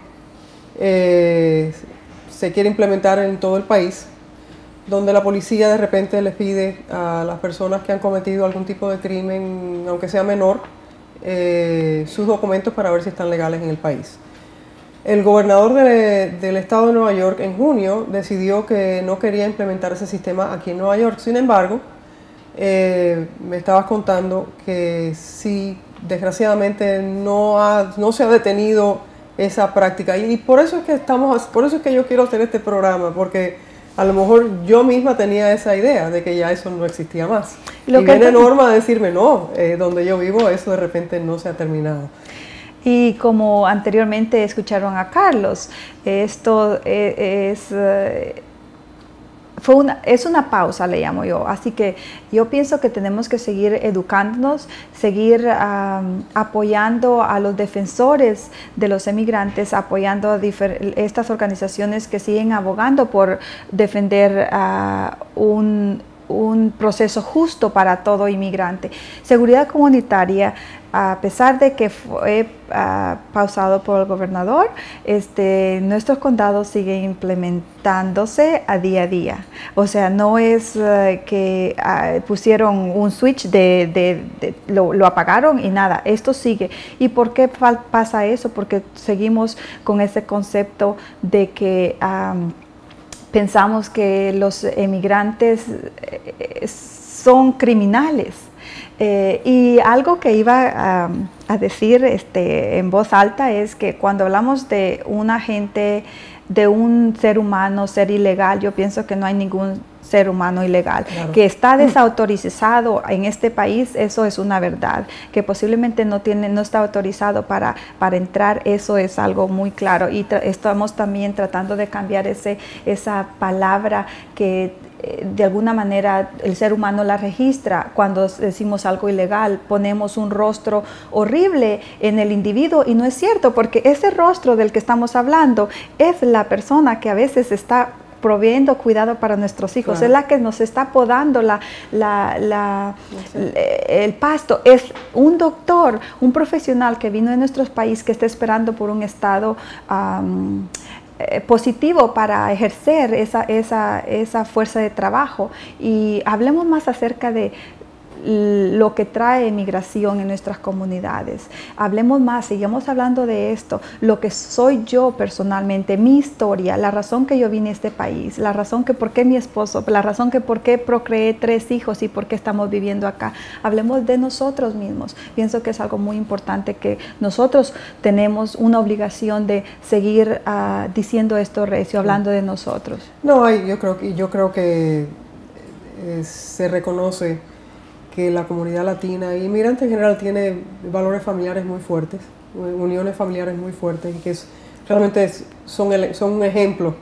eh, se quiere implementar en todo el país, donde la policía de repente les pide a las personas que han cometido algún tipo de crimen, aunque sea menor, eh, sus documentos para ver si están legales en el país. El gobernador de, del estado de Nueva York en junio decidió que no quería implementar ese sistema aquí en Nueva York. Sin embargo, eh, me estabas contando que sí, desgraciadamente no, ha, no se ha detenido esa práctica, y por eso es que estamos, por eso es que yo quiero hacer este programa, porque a lo mejor yo misma tenía esa idea de que ya eso no existía más. Lo y que viene Norma a decirme, no, eh, donde yo vivo eso de repente no se ha terminado. Y como anteriormente escucharon a Carlos, esto es, es Fue una, es una pausa, le llamo yo, así que yo pienso que tenemos que seguir educándonos, seguir um, apoyando a los defensores de los emigrantes, apoyando a estas organizaciones que siguen abogando por defender uh, un, un proceso justo para todo inmigrante. Seguridad comunitaria, a pesar de que fue uh, pausado por el gobernador, este, nuestros condados siguen implementándose a día a día. O sea, no es uh, que uh, pusieron un switch, de, de, de lo, lo apagaron y nada, esto sigue. ¿Y por qué pasa eso? Porque seguimos con ese concepto de que um, pensamos que los emigrantes eh, son criminales. Eh, y algo que iba a, a decir este, en voz alta es que cuando hablamos de un agente, de un ser humano, ser ilegal, yo pienso que no hay ningún ser humano ilegal. Claro. Que está desautorizado en este país, eso es una verdad. Que posiblemente no tiene, no está autorizado para, para entrar, eso es algo muy claro. Y estamos también tratando de cambiar ese, esa palabra que eh, de alguna manera el ser humano la registra. Cuando decimos algo ilegal, ponemos un rostro horrible en el individuo, y no es cierto, porque ese rostro del que estamos hablando es la persona que a veces está proveyendo cuidado para nuestros hijos, claro. Es la que nos está podando la, la, la, el pasto, es un doctor, un profesional que vino de nuestro país que está esperando por un estado um, eh, positivo para ejercer esa, esa, esa fuerza de trabajo. Y hablemos más acerca de lo que trae migración en nuestras comunidades. Hablemos más, sigamos hablando de esto, lo que soy yo personalmente, mi historia, la razón que yo vine a este país, la razón que por qué mi esposo, la razón que por qué procreé tres hijos y por qué estamos viviendo acá. Hablemos de nosotros mismos. Pienso que es algo muy importante, que nosotros tenemos una obligación de seguir uh, diciendo esto, Recio, hablando de nosotros. No, yo creo que, yo creo que eh, se reconoce que la comunidad latina y inmigrante en general tiene valores familiares muy fuertes, uniones familiares muy fuertes, y que es, realmente es, son, el, son un ejemplo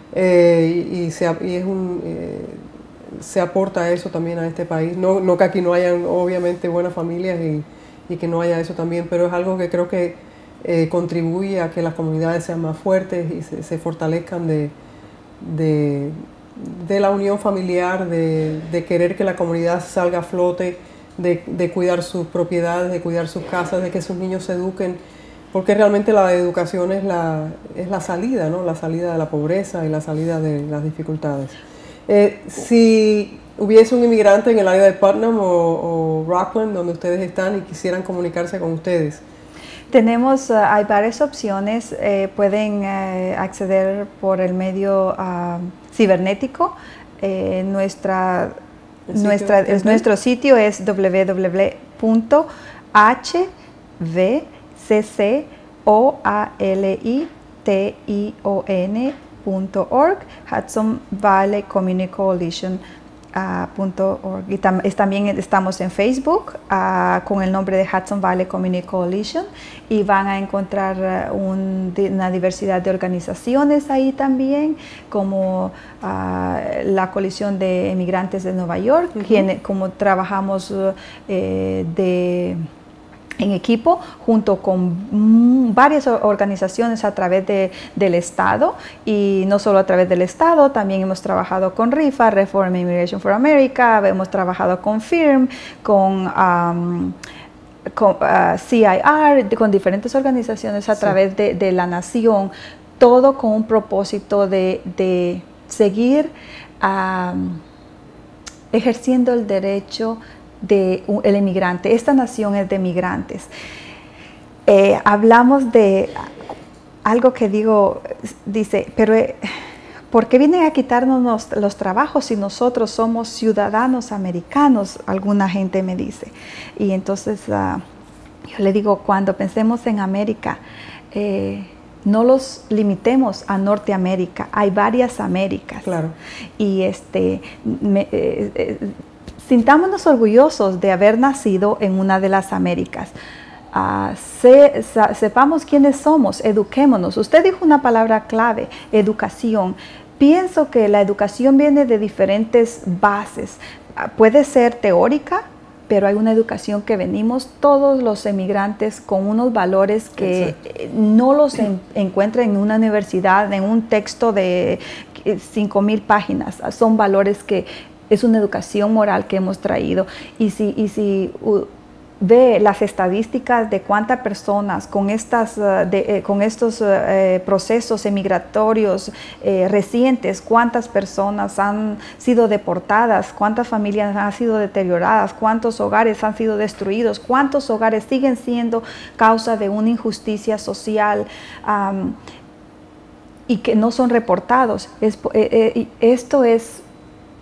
eh, y, y, se, y es un, eh, se aporta eso también a este país. No, no que aquí no hayan obviamente buenas familias y, y que no haya eso también, pero es algo que creo que eh, contribuye a que las comunidades sean más fuertes y se, se fortalezcan de, de de la unión familiar, de, de querer que la comunidad salga a flote, de, de cuidar sus propiedades, de cuidar sus casas, de que sus niños se eduquen, porque realmente la educación es la, es la salida, ¿no? La salida de la pobreza y la salida de las dificultades. Eh, si hubiese un inmigrante en el área de Putnam o, o Rockland, donde ustedes están, y quisieran comunicarse con ustedes, tenemos, uh, hay varias opciones, eh, pueden uh, acceder por el medio uh, cibernético. Eh, nuestra, nuestra, es, nuestro sitio es w w w punto h v c c o a l i t i o n punto org, Hudson Valley Community Coalition. Uh, punto org. Y tam es, también estamos en Facebook uh, con el nombre de Hudson Valley Community Coalition, y van a encontrar uh, un, una diversidad de organizaciones ahí también, como uh, la Coalición de Emigrantes de Nueva York, uh-huh. quien, como trabajamos uh, eh, de en equipo junto con varias organizaciones a través de, del Estado, y no solo a través del Estado, también hemos trabajado con RIFA, Reform Immigration for America, hemos trabajado con F I R M, con, um, con uh, C I R, con diferentes organizaciones a sí. través de, de la nación, todo con un propósito de, de seguir um, ejerciendo el derecho del de inmigrante. Esta nación es de migrantes. Eh, hablamos de algo que digo, dice, pero eh, ¿por qué vienen a quitarnos los, los trabajos si nosotros somos ciudadanos americanos? Alguna gente me dice. Y entonces uh, yo le digo, cuando pensemos en América, eh, no los limitemos a Norteamérica, hay varias Américas. Claro. Y este, me, eh, eh, sintámonos orgullosos de haber nacido en una de las Américas. Uh, se, se, sepamos quiénes somos, eduquémonos. Usted dijo una palabra clave, educación. Pienso que la educación viene de diferentes bases. Uh, puede ser teórica, pero hay una educación que venimos todos los emigrantes con unos valores que Exacto. no los en, encuentran en una universidad, en un texto de cinco mil páginas. Son valores que es una educación moral que hemos traído. Y si, y si uh, ve las estadísticas de cuántas personas con, estas, uh, de, eh, con estos uh, eh, procesos emigratorios eh, recientes, cuántas personas han sido deportadas, cuántas familias han sido deterioradas, cuántos hogares han sido destruidos, cuántos hogares siguen siendo causa de una injusticia social um, y que no son reportados. Es, eh, eh, esto es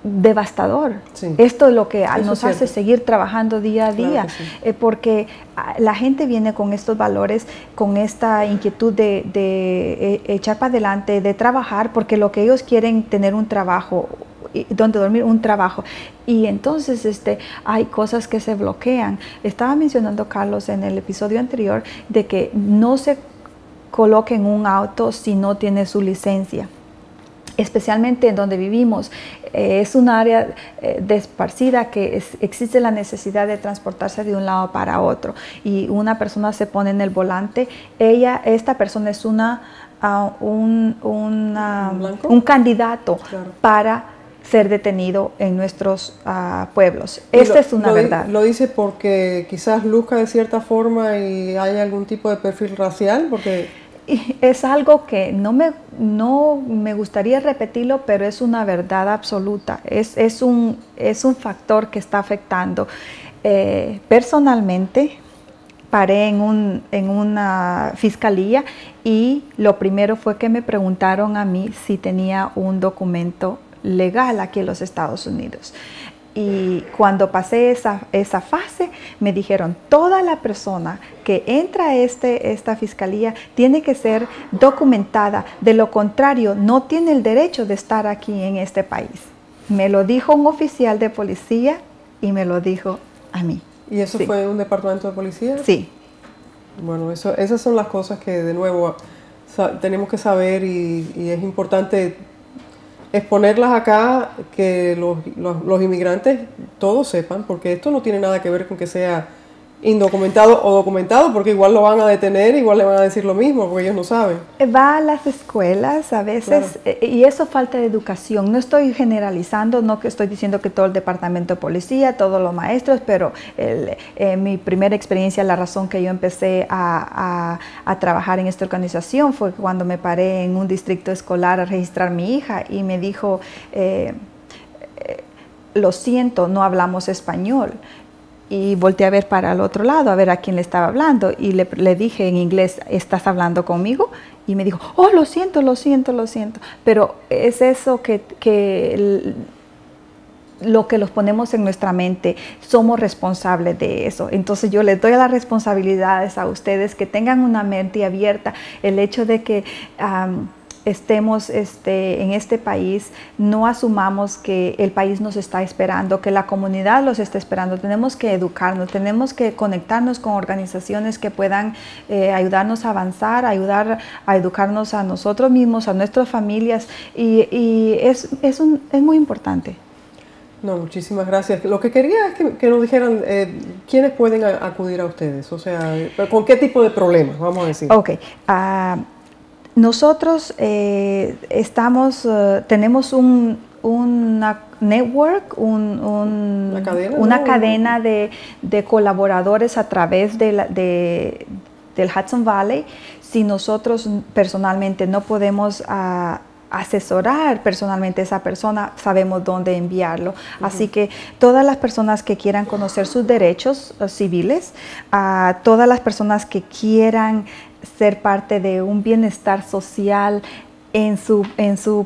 devastador. Sí. Esto es lo que Eso nos es hace cierto. seguir trabajando día a Claro día, que sí. eh, porque ah, la gente viene con estos valores, con esta inquietud de, de eh, echar para adelante, de trabajar, porque lo que ellos quieren tener un trabajo, y donde dormir, un trabajo, y entonces este, hay cosas que se bloquean. Estaba mencionando Carlos en el episodio anterior de que no se coloque en un auto si no tiene su licencia, especialmente en donde vivimos. Eh, es un área eh, desparcida que es, existe la necesidad de transportarse de un lado para otro, y una persona se pone en el volante. Ella, esta persona es una, uh, un, una, ¿Blanco? un candidato Claro. para ser detenido en nuestros uh, pueblos. Y Esta lo, es una lo, verdad. Lo dice porque quizás luzca de cierta forma y hay algún tipo de perfil racial, porque... Y es algo que no me, no me gustaría repetirlo, pero es una verdad absoluta. Es, es, un, es un factor que está afectando. Eh, personalmente, paré en, un, en una fiscalía y lo primero fue que me preguntaron a mí si tenía un documento legal aquí en los Estados Unidos. Y cuando pasé esa, esa fase, me dijeron, toda la persona que entra a este, esta fiscalía tiene que ser documentada, de lo contrario no tiene el derecho de estar aquí en este país. Me lo dijo un oficial de policía y me lo dijo a mí. ¿Y eso Sí. fue un departamento de policía? Sí. Bueno, eso, esas son las cosas que de nuevo sa- tenemos que saber, y, y es importante exponerlas acá, que los, los, los inmigrantes todos sepan, porque esto no tiene nada que ver con que sea indocumentado o documentado, porque igual lo van a detener, igual le van a decir lo mismo, porque ellos no saben. Va a las escuelas a veces, Claro. eh, y eso falta de educación. No estoy generalizando, no que estoy diciendo que todo el departamento de policía, todos los maestros, pero el, eh, mi primera experiencia, la razón que yo empecé a, a, a trabajar en esta organización fue cuando me paré en un distrito escolar a registrar a mi hija y me dijo, eh, eh, lo siento, no hablamos español. Y volteé a ver para el otro lado, a ver a quién le estaba hablando. Y le, le dije en inglés, ¿estás hablando conmigo? Y me dijo, oh, lo siento, lo siento, lo siento. Pero es eso que, que el, lo que los ponemos en nuestra mente, somos responsables de eso. Entonces yo les doy las responsabilidades a ustedes, que tengan una mente abierta. El hecho de que... Um, estemos este, en este país, no asumamos que el país nos está esperando, que la comunidad los está esperando. Tenemos que educarnos, tenemos que conectarnos con organizaciones que puedan eh, ayudarnos a avanzar, ayudar a educarnos a nosotros mismos, a nuestras familias, y, y es, es, un, es muy importante. No, muchísimas gracias. Lo que quería es que, que nos dijeran eh, quiénes pueden a, acudir a ustedes, o sea, con qué tipo de problemas, vamos a decir. Ok. Uh, Nosotros eh, estamos, uh, tenemos un, una network, un, un, ¿Una cadena, una no? cadena de, de colaboradores a través de la, de, del Hudson Valley. Si nosotros personalmente no podemos uh, asesorar personalmente a esa persona, sabemos dónde enviarlo. Uh-huh. Así que todas las personas que quieran conocer sus derechos uh, civiles, uh, todas las personas que quieran ser parte de un bienestar social en su, en su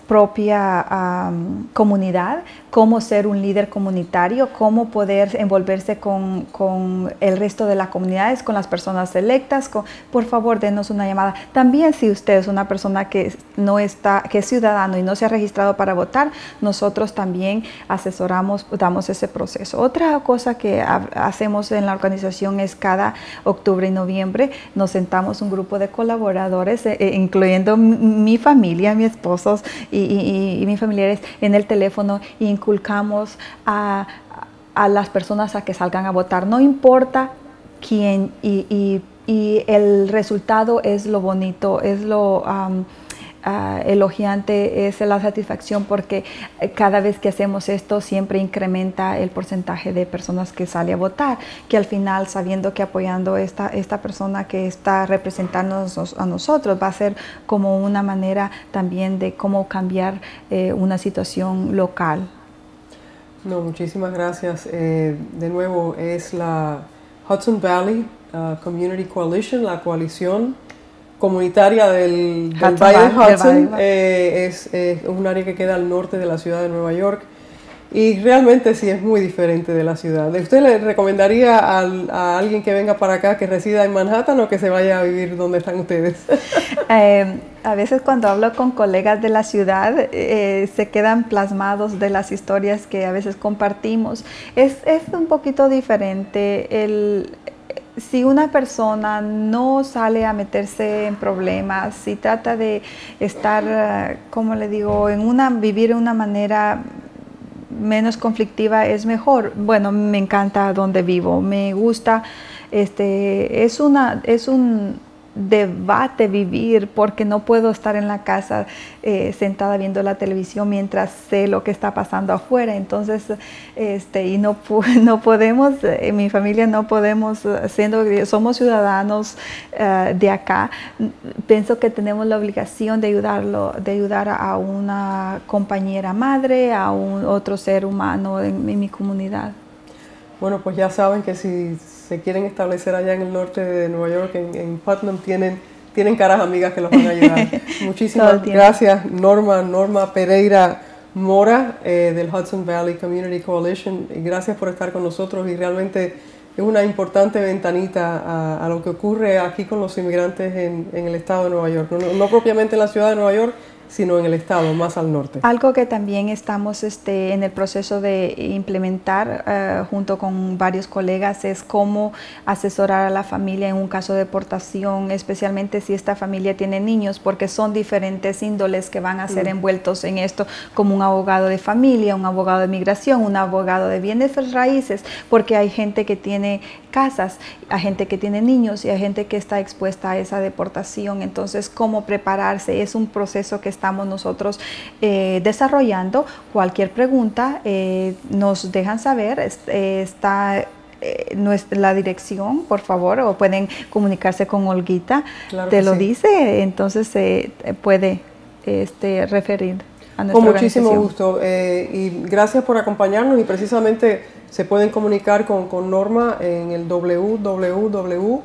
propia um, comunidad, cómo ser un líder comunitario, cómo poder envolverse con, con el resto de las comunidades, con las personas electas. Con, por favor, denos una llamada. También si usted es una persona que, no está, que es ciudadano y no se ha registrado para votar, nosotros también asesoramos, damos ese proceso. Otra cosa que ha, hacemos en la organización es cada octubre y noviembre nos sentamos un grupo de colaboradores, eh, incluyendo mi, mi familia, mi esposo y, y, y mis familiares, en el teléfono, y inculcamos a, a las personas a que salgan a votar. No importa quién, y, y, y el resultado es lo bonito, es lo um, uh, elogiante, es la satisfacción, porque cada vez que hacemos esto siempre incrementa el porcentaje de personas que sale a votar, que al final, sabiendo que apoyando esta, esta persona que está representándonos a nosotros, va a ser como una manera también de cómo cambiar eh, una situación local. No, muchísimas gracias. Eh, de nuevo, es la Hudson Valley uh, Community Coalition, la coalición comunitaria del, del Valle de Hudson. Eh, es, es un área que queda al norte de la ciudad de Nueva York. Y realmente sí es muy diferente de la ciudad. ¿Usted le recomendaría a, a alguien que venga para acá que resida en Manhattan o que se vaya a vivir donde están ustedes? Eh, a veces cuando hablo con colegas de la ciudad eh, se quedan plasmados de las historias que a veces compartimos. Es, es un poquito diferente. El, si una persona no sale a meterse en problemas, si trata de estar, como le digo, en una, vivir de una manera menos conflictiva, es mejor. Bueno, me encanta donde vivo, me gusta, este, es una, es un debate vivir porque no puedo estar en la casa eh, sentada viendo la televisión mientras sé lo que está pasando afuera. Entonces, este, y no, no podemos, en mi familia no podemos, siendo somos ciudadanos uh, de acá, pienso que tenemos la obligación de ayudarlo, de ayudar a una compañera madre, a un otro ser humano en, en mi comunidad. Bueno, pues ya saben que si se quieren establecer allá en el norte de Nueva York, en, en Putnam, tienen, tienen caras amigas que los van a ayudar. Muchísimas gracias, Norma, Norma Pereira Mora, eh, del Hudson Valley Community Coalition. Y gracias por estar con nosotros, y realmente es una importante ventanita a, a lo que ocurre aquí con los inmigrantes en, en el estado de Nueva York. No, no propiamente en la ciudad de Nueva York, sino en el estado, más al norte. Algo que también estamos este, en el proceso de implementar uh, junto con varios colegas es cómo asesorar a la familia en un caso de deportación, especialmente si esta familia tiene niños, porque son diferentes índoles que van a ser mm. envueltos en esto, como un abogado de familia, un abogado de migración, un abogado de bienes raíces, porque hay gente que tiene casas, hay gente que tiene niños y hay gente que está expuesta a esa deportación. Entonces, cómo prepararse es un proceso que estamos nosotros eh, desarrollando. Cualquier pregunta eh, nos dejan saber, eh, está eh, nuestra, la dirección, por favor, o pueden comunicarse con Olguita, claro te lo sí. dice, entonces se eh, puede este, referir a nuestra Con muchísimo gusto, eh, y gracias por acompañarnos, y precisamente se pueden comunicar con, con Norma en el w w w punto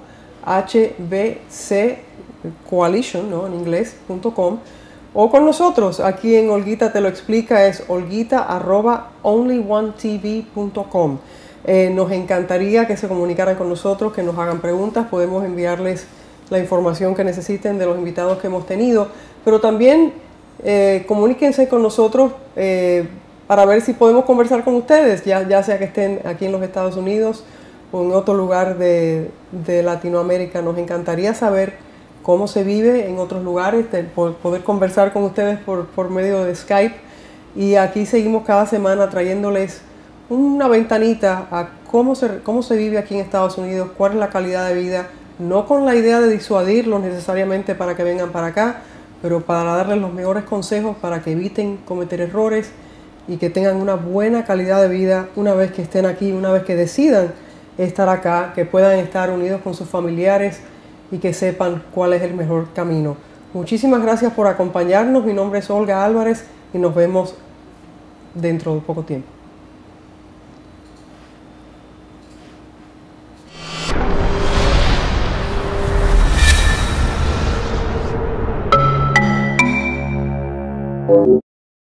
h b c coalition, ¿no? en inglés, punto com, o con nosotros aquí en Olguita Te Lo Explica, es olguita arroba only one t v punto com. Eh, nos encantaría que se comunicaran con nosotros, que nos hagan preguntas, podemos enviarles la información que necesiten de los invitados que hemos tenido, pero también eh, comuníquense con nosotros eh, para ver si podemos conversar con ustedes, ya, ya sea que estén aquí en los Estados Unidos o en otro lugar de, de Latinoamérica. Nos encantaría saber cómo se vive en otros lugares, de poder conversar con ustedes por, por medio de Skype. Y aquí seguimos cada semana trayéndoles una ventanita a cómo se, cómo se vive aquí en Estados Unidos, cuál es la calidad de vida, no con la idea de disuadirlos necesariamente para que vengan para acá, pero para darles los mejores consejos para que eviten cometer errores y que tengan una buena calidad de vida una vez que estén aquí, una vez que decidan estar acá, que puedan estar unidos con sus familiares y que sepan cuál es el mejor camino. Muchísimas gracias por acompañarnos. Mi nombre es Olga Álvarez y nos vemos dentro de poco tiempo.